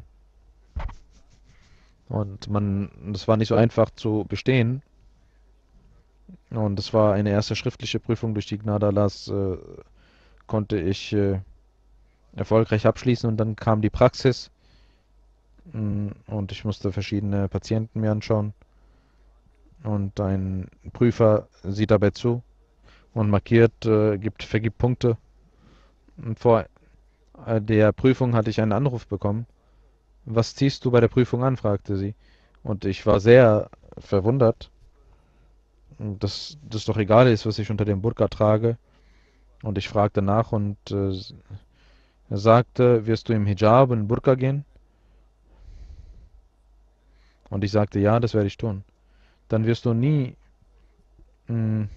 Und man, das war nicht so einfach zu bestehen. Und das war eine erste schriftliche Prüfung. Durch die Gnade Allahs äh, konnte ich äh, erfolgreich abschließen. Und dann kam die Praxis. Mm, Und ich musste verschiedene Patienten mir anschauen. Und ein Prüfer sieht dabei zu und markiert, äh, gibt, vergibt Punkte. Und vor äh, der Prüfung hatte ich einen Anruf bekommen. Was ziehst du bei der Prüfung an? Fragte sie. Und ich war sehr verwundert, dass das doch egal ist, was ich unter dem Burka trage. Und ich fragte nach und äh, er sagte, wirst du im Hijab und Burka gehen? Und ich sagte, ja, das werde ich tun. Dann wirst du nie mh,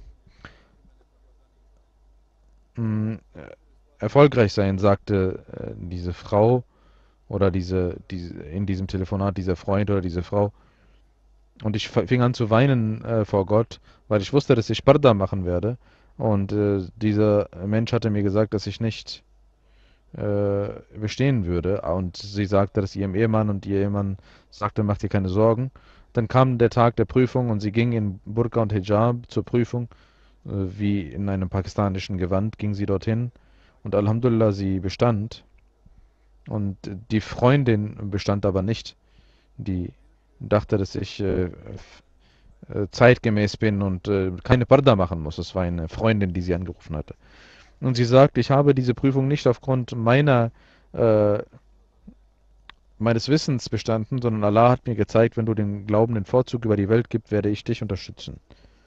mh, erfolgreich sein, sagte äh, diese Frau oder diese, diese in diesem Telefonat dieser Freund oder diese Frau. Und ich fing an zu weinen äh, vor Gott, weil ich wusste, dass ich Parda machen werde. Und äh, dieser Mensch hatte mir gesagt, dass ich nicht äh, bestehen würde. Und sie sagte das ihrem Ehemann und ihr Ehemann sagte, mach dir keine Sorgen. Dann kam der Tag der Prüfung und sie ging in Burka und Hijab zur Prüfung, äh, wie in einem pakistanischen Gewand, ging sie dorthin. Und Alhamdulillah, sie bestand. Und die Freundin bestand aber nicht. Die dachte, dass ich äh, äh, zeitgemäß bin und äh, keine Parda machen muss. Das war eine Freundin, die sie angerufen hatte. Und sie sagt, ich habe diese Prüfung nicht aufgrund meiner, äh, meines Wissens bestanden, sondern Allah hat mir gezeigt, wenn du den Glauben den Vorzug über die Welt gibst, werde ich dich unterstützen.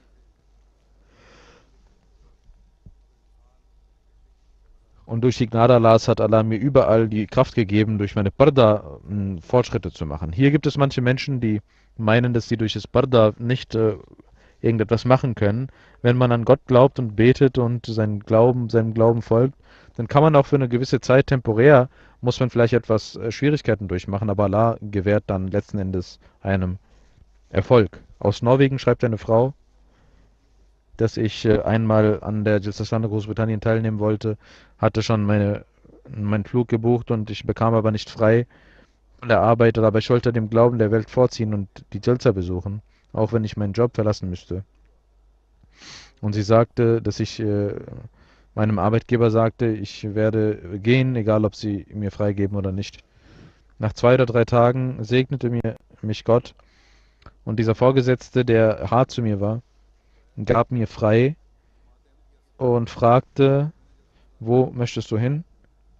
Und durch die Gnade Allahs hat Allah mir überall die Kraft gegeben, durch meine Parda mh, Fortschritte zu machen. Hier gibt es manche Menschen, die meinen, dass sie durch das Parda nicht äh, irgendetwas machen können. Wenn man an Gott glaubt und betet und seinen Glauben, seinem Glauben folgt, dann kann man auch für eine gewisse Zeit temporär, muss man vielleicht etwas äh, Schwierigkeiten durchmachen, aber Allah gewährt dann letzten Endes einem Erfolg. Aus Norwegen schreibt eine Frau, dass ich äh, einmal an der Jalsa Großbritannien teilnehmen wollte, hatte schon meine, meinen Flug gebucht und ich bekam aber nicht frei von der Arbeit, aber ich wollte dem Glauben der Welt vorziehen und die Jalsa besuchen, auch wenn ich meinen Job verlassen müsste. Und sie sagte, dass ich äh, meinem Arbeitgeber sagte, ich werde gehen, egal ob sie mir freigeben oder nicht. Nach zwei oder drei Tagen segnete mir, mich Gott und dieser Vorgesetzte, der hart zu mir war, gab mir frei und fragte, wo möchtest du hin?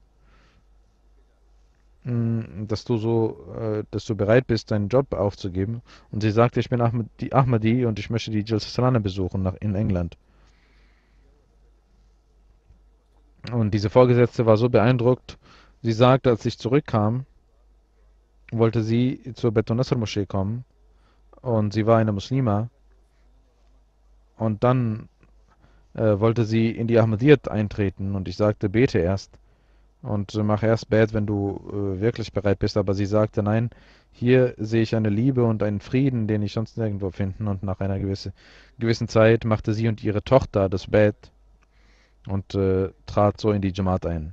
Mm, Dass du so, äh, dass du bereit bist, deinen Job aufzugeben. Und sie sagte, ich bin Ahmadi, Ahmadi und ich möchte die Jalsa Salana besuchen nach, in England. Und diese Vorgesetzte war so beeindruckt. Sie sagte, als ich zurückkam, wollte sie zur Bet Nasr Moschee kommen und sie war eine Muslima. Und dann äh, wollte sie in die Ahmadiyyat eintreten und ich sagte, bete erst und äh, mach erst Bet, wenn du äh, wirklich bereit bist. Aber sie sagte, nein, hier sehe ich eine Liebe und einen Frieden, den ich sonst nirgendwo finden. Und nach einer gewisse, gewissen Zeit machte sie und ihre Tochter das Bet und äh, trat so in die Jamaat ein.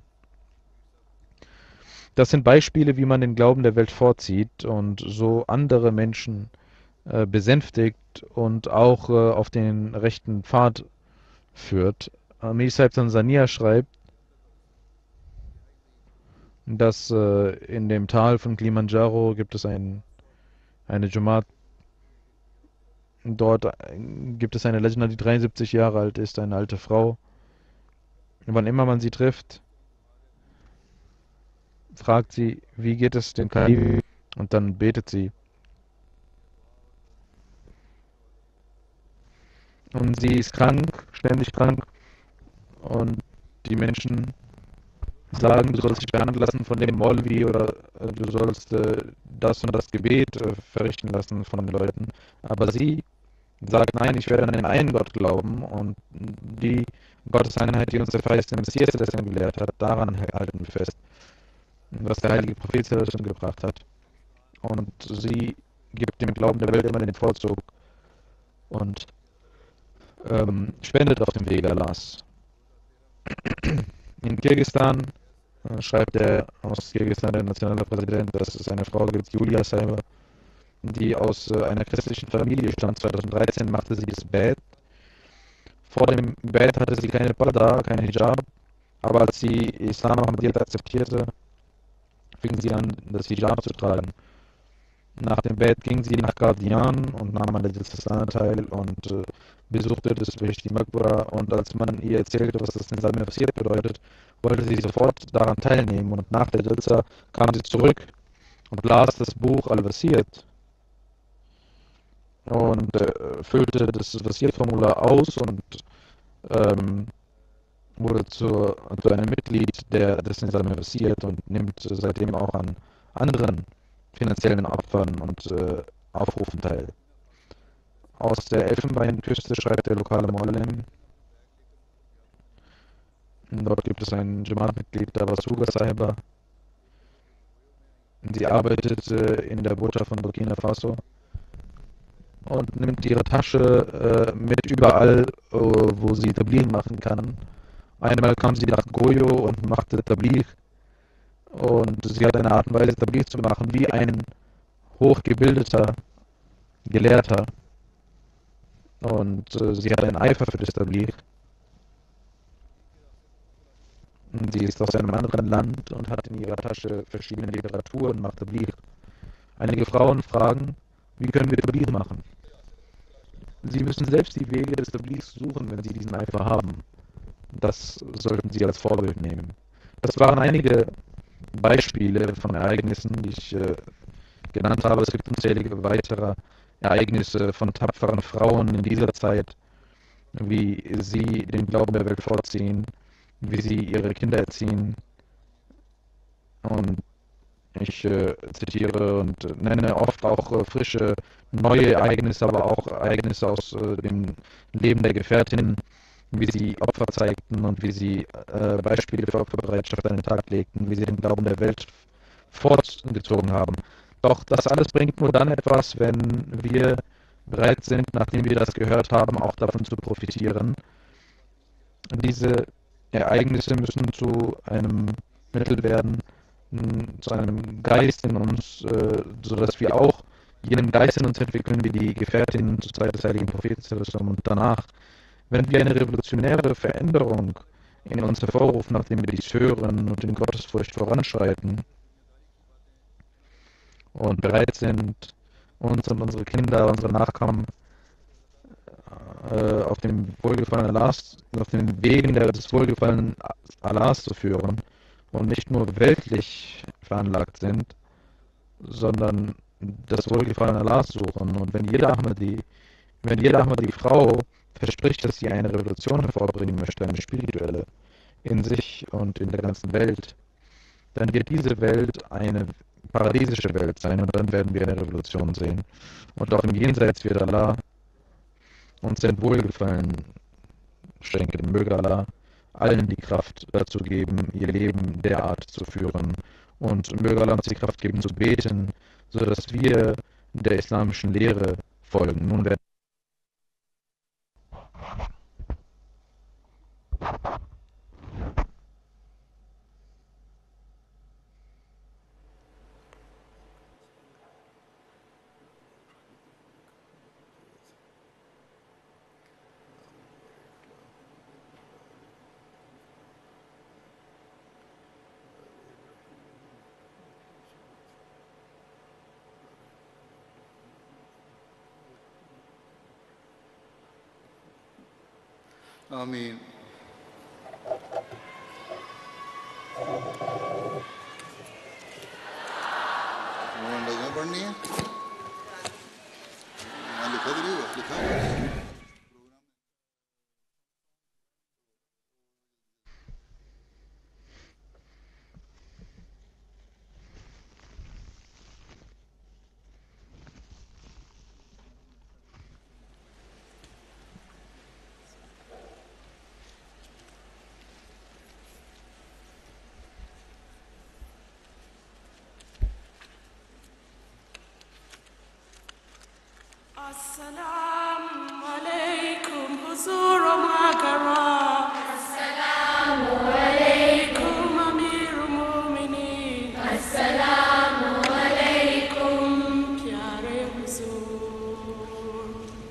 Das sind Beispiele, wie man den Glauben der Welt vorzieht und so andere Menschen äh, besänftigt und auch äh, auf den rechten Pfad führt. Amir Saib Tansania schreibt, dass äh, in dem Tal von Kilimanjaro gibt es ein, eine Jamaat. Dort äh, gibt es eine Legende, die dreiundsiebzig Jahre alt ist, eine alte Frau. Und wann immer man sie trifft, fragt sie, wie geht es dem Kalif? Und dann betet sie. Und sie ist krank, ständig krank. Und die Menschen sagen, du sollst dich behandeln lassen von dem Molvi oder äh, du sollst äh, das und das Gebet äh, verrichten lassen von den Leuten. Aber sie sagt, nein, ich werde an den einen Gott glauben und die Gotteseinheit, die uns der verheißene Messias letztendlich gelehrt hat, daran halten wir fest, was der heilige Prophet schon gebracht hat. Und sie gibt dem Glauben der Welt immer den Vorzug und ähm, spendet auf dem Wege Allahs. In Kirgisistan äh, schreibt der aus Kirgisistan der nationale Präsident, dass es eine Frau gibt, Julia Saiba, die aus äh, einer christlichen Familie stammt. zweitausenddreizehn machte sie das Bad. Vor dem Bad hatte sie keine Parda, kein Hijab, aber als sie Islam Ahmadiyyat akzeptierte, fing sie an, das Hijab zu tragen. Nach dem Bad ging sie nach Qadian und nahm an der Jalsa teil und äh, besuchte das Behishti Maqbara, und als man ihr erzählte, was das Nizam al-Wasiyyat bedeutet, wollte sie sofort daran teilnehmen, und nach der Jalsa kam sie zurück und las das Buch Al-Wasiyyat und äh, füllte das Wasiyyat-Formular aus und ähm, wurde zu, zu einem Mitglied der, des Nizam al-Wasiyyat und nimmt seitdem auch an anderen finanziellen Opfern und äh, Aufrufen teil. Aus der Elfenbeinküste schreibt der lokale Muallim. Dort gibt es ein Jamaat-Mitglied, Dawasuga Saiba. Sie arbeitet äh, in der Botschaft von Burkina Faso und nimmt ihre Tasche äh, mit überall, äh, wo sie Tabligh machen kann. Einmal kam sie nach Goyo und machte Tabligh, und sie hat eine Art und Weise, Tabligh zu machen, wie ein hochgebildeter Gelehrter. Und äh, sie hat einen Eifer für das Tabligh. Sie ist aus einem anderen Land und hat in ihrer Tasche verschiedene Literatur und macht Tabligh. Einige Frauen fragen, wie können wir Tabligh machen? Sie müssen selbst die Wege des Tablighs suchen, wenn sie diesen Eifer haben. Das sollten Sie als Vorbild nehmen. Das waren einige Beispiele von Ereignissen, die ich äh, genannt habe. Es gibt unzählige weitere Ereignisse von tapferen Frauen in dieser Zeit, wie sie den Glauben der Welt vorziehen, wie sie ihre Kinder erziehen. Und ich äh, zitiere und nenne oft auch äh, frische, neue Ereignisse, aber auch Ereignisse aus äh, dem Leben der Gefährtinnen, wie sie Opfer zeigten und wie sie äh, Beispiele für Opferbereitschaft an den Tag legten, wie sie den Glauben der Welt fortgezogen haben. Doch das alles bringt nur dann etwas, wenn wir bereit sind, nachdem wir das gehört haben, auch davon zu profitieren. Diese Ereignisse müssen zu einem Mittel werden, zu einem Geist in uns, äh, sodass wir auch jenen Geist in uns entwickeln, wie die Gefährtinnen zur Zeit des heiligen Propheten und danach. Wenn wir eine revolutionäre Veränderung in uns hervorrufen, nachdem wir dies hören und in Gottesfurcht voranschreiten und bereit sind, uns und unsere Kinder, unsere Nachkommen äh, auf dem Wohlgefallen Allahs, auf den Wegen des Wohlgefallen Allahs zu führen und nicht nur weltlich veranlagt sind, sondern das Wohlgefallen Allahs suchen. Und wenn jeder Ahmadi, wenn jede Ahmadi-Frau verspricht, dass sie eine Revolution hervorbringen möchte, eine spirituelle, in sich und in der ganzen Welt, dann wird diese Welt eine paradiesische Welt sein, und dann werden wir eine Revolution sehen. Und auch im Jenseits wird Allah uns sein Wohlgefallen schenken. Möge Allah allen die Kraft dazu geben, ihr Leben derart zu führen. Und möge Allah uns die Kraft geben, zu beten, sodass wir der islamischen Lehre folgen. Nun werden आमीन। नज़में पढ़नी है, यहाँ लिखा तो नहीं हुआ, लिखा हुआ है। Assalamu alaikum, Huzur Makara. Assalamu alaikum, Amir Mu'minin. Assalamu alaikum, Pyare Huzur.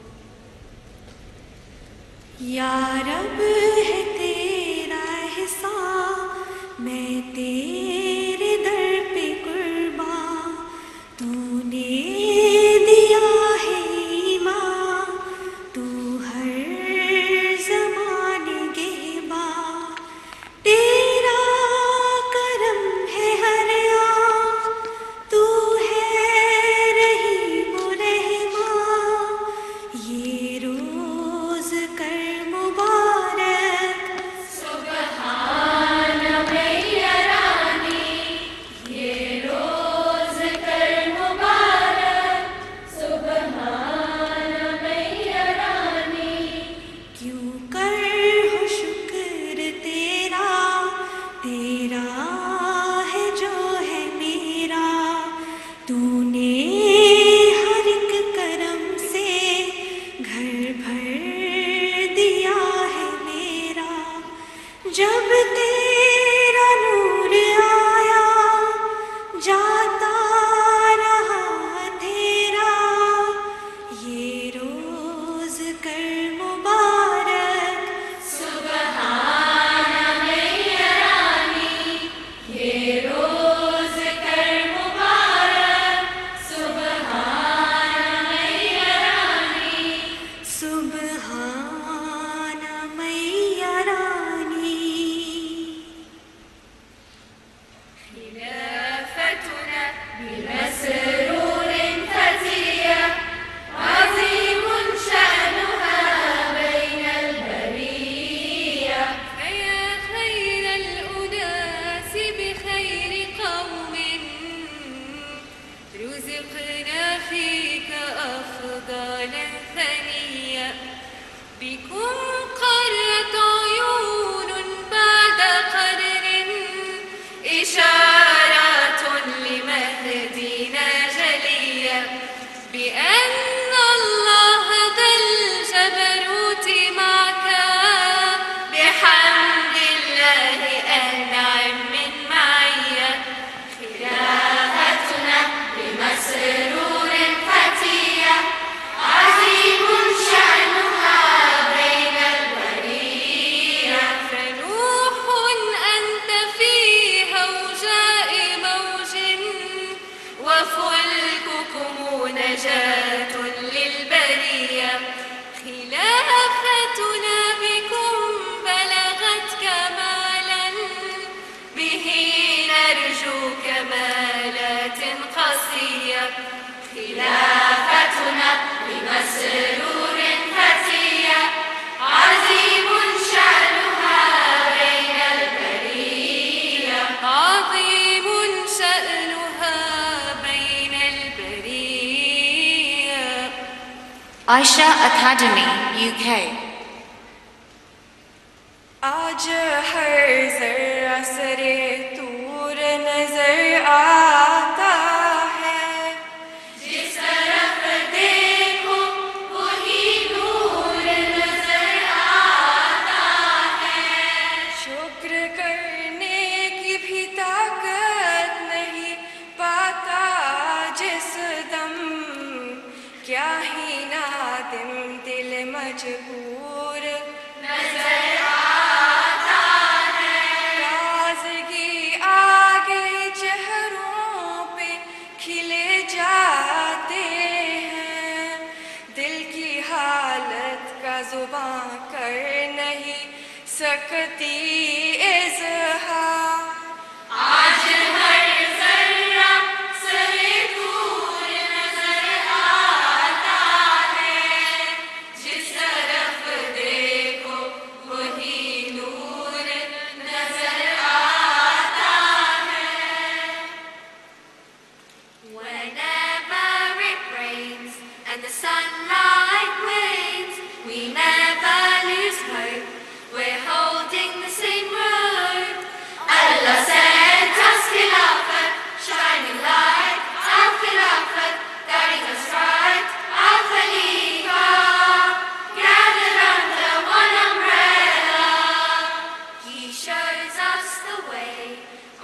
या रब है तेरा हिसाब मैं तेरे दर पे कुर्बान तूने दिया है ईमान तू हर ज़माने गेबा तेरा करम है हर आन तू है रहीम रहमान ये रोज़ कर मुबारक सुबहान मैया रानी ये रोज़ कर मुबारक सुबहान मैया रानी क्यों कर हो शुक्र तेरा तेरा है जो है मेरा तूने हर एक करम से घर भर दिया है मेरा जब तेरा नूर आया जाता रहा तेरा ये रोज़ कर मुबारक सुबहान मैया रानी ये रोज़ कर मुबारक सुबहान मैया रानी सुबहान मैया रानी خلافتنا بمسرور فتية عظيم شأنها بين البرية فيا خير الأناس بخير قوم رزقنا فيك أفضالا ثنية بكم قرت عيون بعد قدر إشارات لمهدينا جلية بأن الله ذا الجبروت معك بحمد الله أنعم من معية خلافتنا بمسرور فتية عظيم شأنها بين البرية فنوح أنت في هوجاء موج وفلككم نجاة للبرية خلافتنا بكم بلغت كمالا به نرجو كمالات قصية خلافتنا بمسرور فتية عظيم شأنها بين البرية عظيم شأنها بين البرية Aisha Academy, U K. आज हर जरा सरे तूर नजर आता है जिस तरफ देखो वही नूर नजर आता है शुक्र करने की भी ताकत नहीं पाता जिस दम क्या ही नादिम दिल मजबूर नजर आता है ताज़गी आ गई चेहरों पे खिले जाते हैं दिल की हालत का जुबां कर नहीं सकती इज़हार आज हर जर्रा सरे दूर नजर आता है जिस तरफ देखो वही नूर नजर आता है Whenever it rains and the sunlight wanes we never lose hope we're holding the same road Allah sent us Khilafat, shining light, our Khilafat, guiding us right, our Khalifa.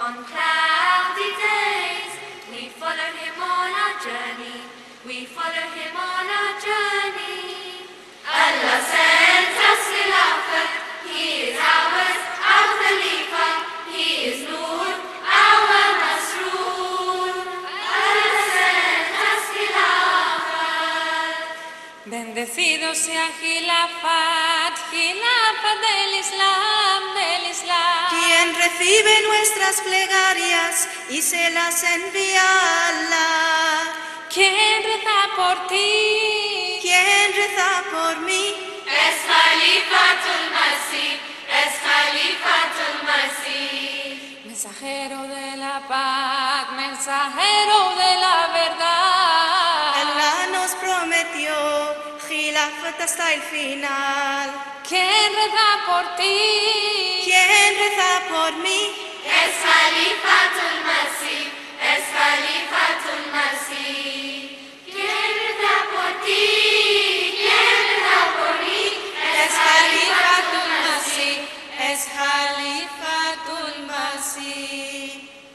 On cloudy days, we follow him on our journey. We follow him on our journey. Allah sent us Khilafat. He is ours, our Khalifa. He is Noor, our Masroor. Allah sent us Khilafat. Bendecido sea Khilafat, Khilafat del Islam, del Islam. Quien recibe nuestras plegarias y se las envía a Allah. ¿Quién reza por ti? ¿Quién reza por mí? Es Khalifatul Masih, es Khalifatul Masih. Mensajero de la paz, mensajero de la verdad. Allah nos prometió Khilafat hasta el final. ¿Quién reza por ti? ¿Quién reza por mí? Es Khalifatul Masih, es Khalifatul Masih. ¿Quién reza por ti? ¿Quién reza por mí? Es Khalifatul Masih, es Khalifatul Masih.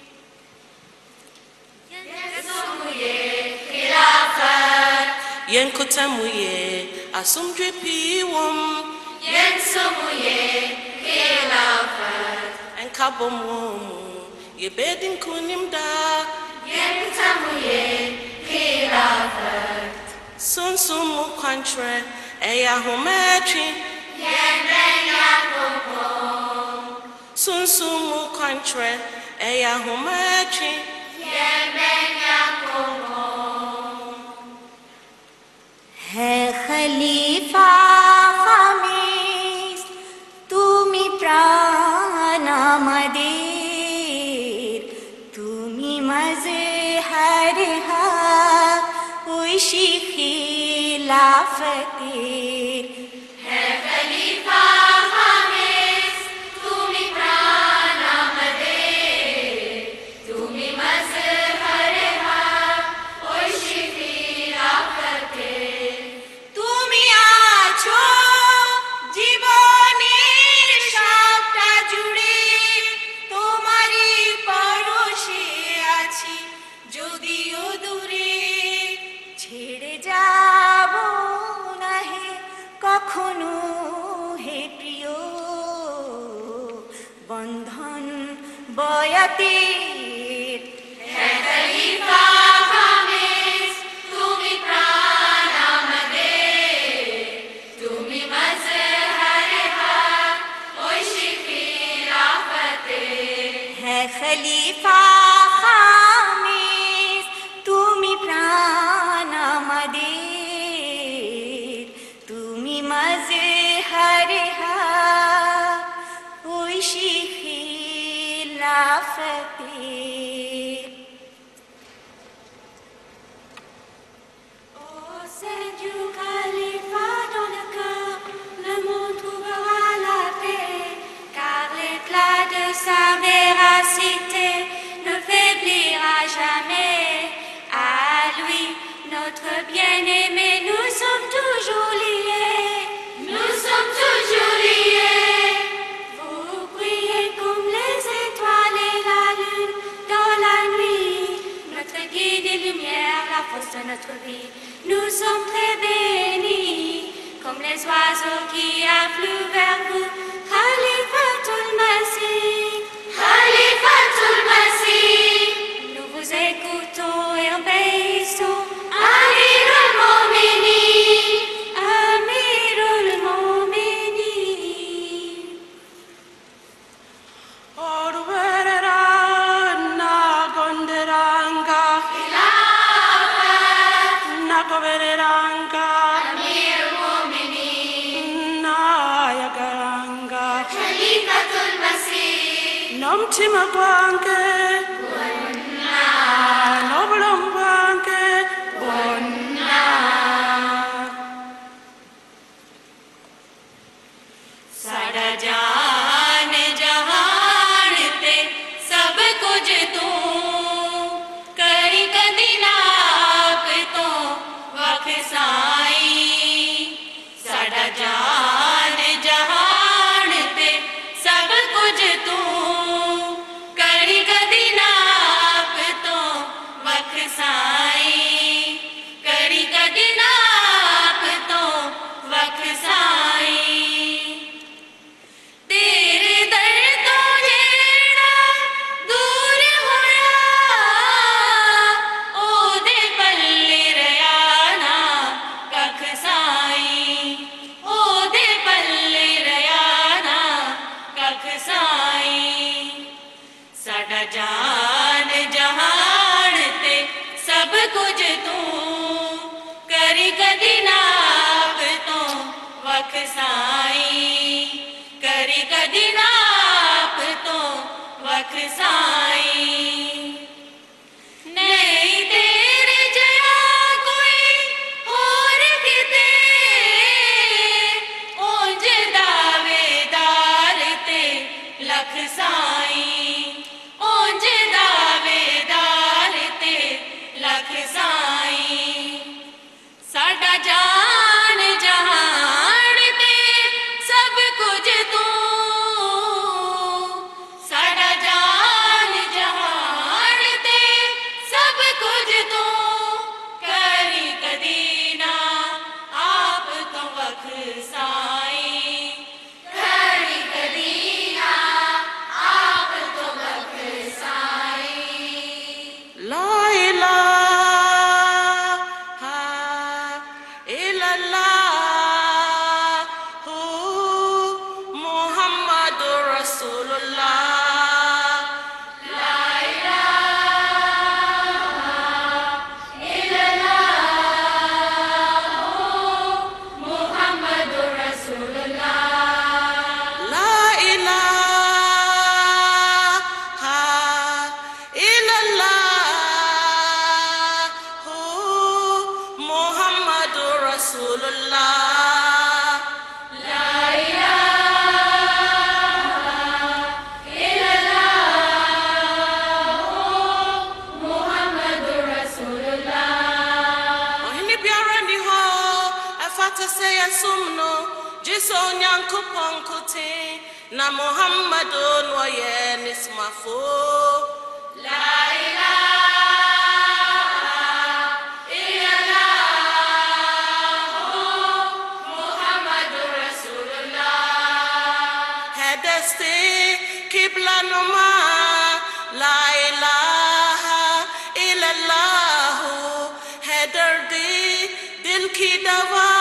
Yensomuye Khilafat, Yenkotamuye asumdwe piwom. Yensomuye Khilafat, Enkabomomu yebedin kunimda. Yenkotamuye Khilafat, Sunsumu kwantre eyahumetri. Yemenya Kompom, Sunsumu kwantre eyahumetri. Yemenya Kompom. है खलीफा खामिस तुम्ही प्राणामदेर तुम्ही मजहर हक उशी खिलाफतेर है खलीफा खामिस तुम्ही प्राणामदेर तुम्ही मजहर हक ओशी खिलाफतेर তুমি আছো জীবনের সবটা জুড়ে তোমারই পরশে আছি যদিও দূরে ছেড়ে যাব না হে কখনো হে প্রিয় বন্ধন বয়াতের है खलीफा खामिस तुम्ही प्राणामदेर तुम्ही मजहर हक ओशी खिलाफतेर है खलीफा खामिस তুমি প্রাণ আমাদের তুমি মজহর হক ঐশী খিলাফতের Au sein du califat dans le cœur, le monde trouvera la paix, car l'éclat de sa véracité ne faiblira jamais. À lui, notre bien-aimé, nous sommes toujours liés. Nous sommes toujours liés. Vous brillez comme les étoiles et la lune dans la nuit. Notre guide et lumière, la force de notre vie. Nous sommes très bénis, comme les oiseaux qui affluent vers vous. Khalifatul Masih, Khalifatul Masih. Nous vous écoutons et obéissons. Amirul Mominin, Amirul Mominin. Orwerera na gonderanga. Khilafat, Nagovereranga. Amirul Mominin, Na yagaranga. Khalifatul Masih. Nomtima gwange. Nobulom gwange. Bonna. सारा जान जहान ते सब कुछ तू करी कदी नाप तो वख साई सारा जान जहान ते सब कुछ तू करी कदी साडा जान जहान ते सब कुछ तू करी कदी नाप तो वख साई करी कदी नाप तो वख साई नहीं तेरे जया कोई और किते ओंज दावेदार ते लख साई ओंज दावेदार ते लख साई साडा जान जहान ते सब कुछ तू साडा जान जहान ते सब कुछ तू करी कदी ना आप तो वख साई करी कदी ना आप तो वख साई ला इलाहा इल्लल्लाह मुहम्मदुर रसूलुल्लाह ला इलाहा इल्लल्लाह मुहम्मदुर रसूलुल्लाह ला इलाहा इल्लल्लाह मुहम्मदुर रसूलुल्लाह ला इलाहा इल्लल्लाह मुहम्मदुर रसूलुल्लाह ohini biara ni hɔ ɛfata sɛ yɛsom no gye sɛ onyankopɔn nkote na muhammado no ɔyɛ ne somafo لا إله إلا الله محمد رسول الله Hedeste kibla noma la ilaha illallah Hederdi dil ki dawa